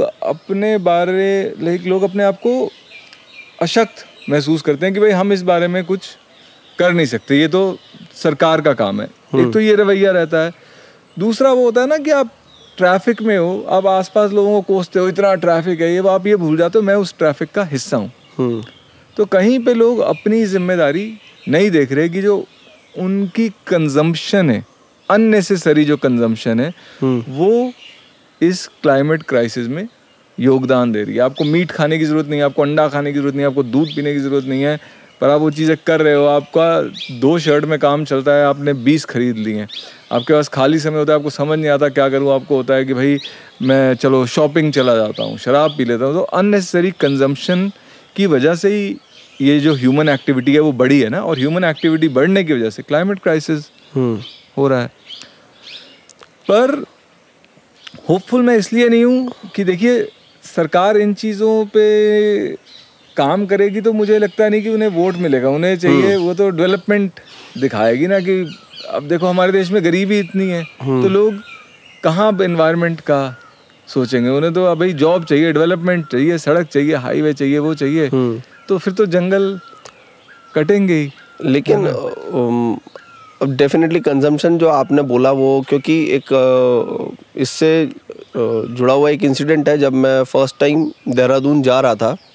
अपने आप को अशक्त महसूस करते हैं कि भाई हम इस बारे में कुछ कर नहीं सकते, ये तो सरकार का काम है। एक तो ये रवैया रहता है। दूसरा वो होता है ना कि आप ट्रैफिक में हो, आप आसपास लोगों को कोसते हो, इतना ट्रैफिक है, ये आप ये भूल जाते हो मैं उस ट्रैफिक का हिस्सा हूँ। तो कहीं पे लोग अपनी जिम्मेदारी नहीं देख रहे कि जो उनकी कंजम्पशन है, अननेसेसरी जो कंजम्पशन है, वो इस क्लाइमेट क्राइसिस में योगदान दे रही है। आपको मीट खाने की ज़रूरत नहीं है, आपको अंडा खाने की ज़रूरत नहीं है, आपको दूध पीने की ज़रूरत नहीं है, पर आप वो चीज़ें कर रहे हो। आपका 2 शर्ट में काम चलता है, आपने 20 खरीद ली हैं। आपके पास खाली समय होता है, आपको समझ नहीं आता क्या करूँ। आपको होता है कि भाई मैं चलो शॉपिंग चला जाता हूँ, शराब पी लेता हूँ। तो अननेसेसरी कंजम्पशन की वजह से ही ये जो ह्यूमन एक्टिविटी है वो बढ़ी है ना, और ह्यूमन एक्टिविटी बढ़ने की वजह से क्लाइमेट क्राइसिस हो रहा है। पर होपफुल मैं इसलिए नहीं हूँ कि देखिए सरकार इन चीज़ों पे काम करेगी तो मुझे लगता नहीं कि उन्हें वोट मिलेगा। उन्हें चाहिए वो तो डेवलपमेंट दिखाएगी ना, कि अब देखो हमारे देश में गरीबी इतनी है, तो लोग कहाँ एनवायरनमेंट का सोचेंगे। उन्हें तो अब भाई जॉब चाहिए, डेवलपमेंट चाहिए, सड़क चाहिए, हाईवे चाहिए, वो चाहिए। तो फिर तो जंगल कटेंगे ही। लेकिन डेफिनेटली कंजम्पशन जो आपने बोला वो, क्योंकि एक इससे जुड़ा हुआ एक इंसिडेंट है। जब मैं फर्स्ट टाइम देहरादून जा रहा था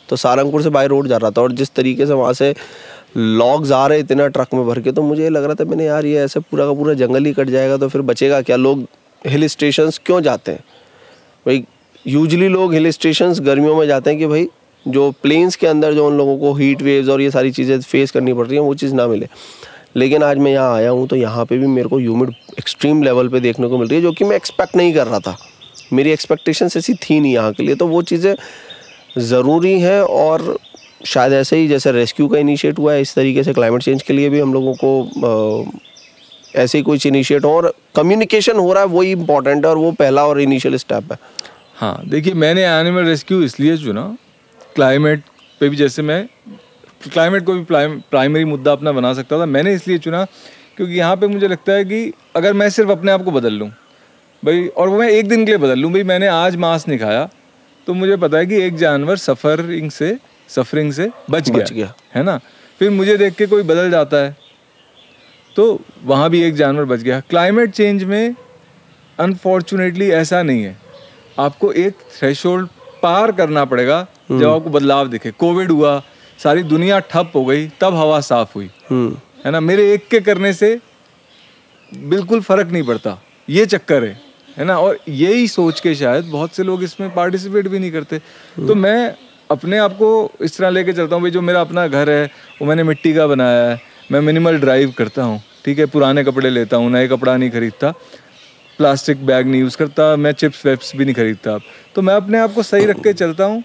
तो सारंगपुर से बाय रोड जा रहा था और जिस तरीके से वहाँ से लॉग्स आ रहे इतना ट्रक में भर के, तो मुझे लग रहा था मैंने यार ये ऐसे पूरा का पूरा जंगल ही कट जाएगा तो फिर बचेगा क्या। लोग हिल स्टेशंस क्यों जाते हैं भाई? यूजली लोग हिल स्टेशंस गर्मियों में जाते हैं कि भाई जो प्लेन्स के अंदर जो उन लोगों को हीट वेव्स और ये सारी चीज़ें फेस करनी पड़ रही हैं वो चीज़ ना मिले। लेकिन आज मैं यहाँ आया हूँ तो यहाँ पे भी मेरे को ह्यूमिड एक्सट्रीम लेवल पे देखने को मिल रही है, जो कि मैं एक्सपेक्ट नहीं कर रहा था। मेरी एक्सपेक्टेशंस ऐसी थी नहीं यहाँ के लिए। तो वो चीज़ें ज़रूरी हैं और शायद ऐसे ही जैसे रेस्क्यू का इनिशिएट हुआ है इस तरीके से क्लाइमेट चेंज के लिए भी हम लोगों को ऐसे ही कुछ इनिशिएट हो और कम्युनिकेशन हो रहा है, वही इंपॉर्टेंट है और वो पहला और इनिशियल स्टेप है। हाँ देखिए, मैंने एनिमल रेस्क्यू इसलिए चुना, क्लाइमेट पे भी जैसे मैं क्लाइमेट को भी प्राइमरी मुद्दा अपना बना सकता था, मैंने इसलिए चुना क्योंकि यहाँ पे मुझे लगता है कि अगर मैं सिर्फ अपने आप को बदल लूँ भाई, और वो मैं एक दिन के लिए बदल लूँ भाई, मैंने आज मांस नहीं खाया तो मुझे पता है कि एक जानवर सफरिंग से बच गया है ना। फिर मुझे देख के कोई बदल जाता है तो वहाँ भी एक जानवर बच गया। क्लाइमेट चेंज में अनफॉर्चुनेटली ऐसा नहीं है, आपको एक थ्रेशोल्ड पार करना पड़ेगा जब आपको बदलाव दिखे। कोविड हुआ, सारी दुनिया ठप हो गई, तब हवा साफ हुई है ना। मेरे एक के करने से बिल्कुल फर्क नहीं पड़ता, ये चक्कर है ना। और यही सोच के शायद बहुत से लोग इसमें पार्टिसिपेट भी नहीं करते। तो मैं अपने आप को इस तरह लेके चलता हूँ भाई, जो मेरा अपना घर है वो मैंने मिट्टी का बनाया है, मैं मिनिमल ड्राइव करता हूँ, ठीक है, पुराने कपड़े लेता हूँ, नए कपड़ा नहीं खरीदता, प्लास्टिक बैग नहीं यूज़ करता, मैं चिप्स वेप्स भी नहीं खरीदता। तो मैं अपने आप को सही रख के चलता हूँ।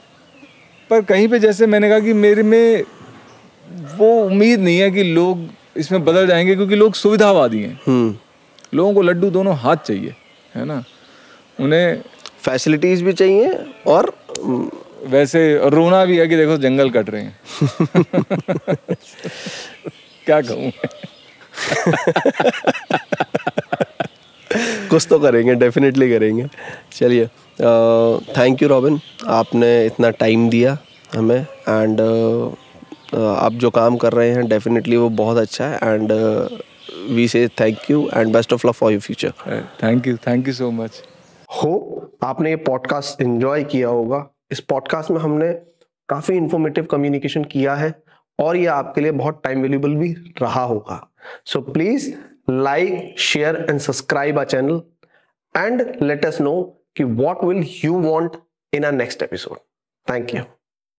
पर कहीं पे जैसे मैंने कहा कि मेरे में वो उम्मीद नहीं है कि लोग इसमें बदल जाएंगे, क्योंकि लोग सुविधावादी हैं। लोगों को लड्डू दोनों हाथ चाहिए, है ना, उन्हें फैसिलिटीज़ भी चाहिए और वैसे रोना भी है कि देखो जंगल कट रहे हैं। क्या कहूँ। कुछ तो करेंगे, डेफिनेटली करेंगे। चलिए, थैंक यू रॉबिन, आपने इतना टाइम दिया हमें एंड आप जो काम कर रहे हैं डेफिनेटली वो बहुत अच्छा है and we say thank you and best of luck for your future. Thank you so much. Hope आपने ये पॉडकास्ट एंजॉय किया होगा। इस पॉडकास्ट में हमने काफ़ी इंफॉर्मेटिव कम्युनिकेशन किया है और ये आपके लिए बहुत टाइम वैल्यूएबल भी रहा होगा। So please like, share and subscribe our channel and let us know what will you want in our next episode. Thank you.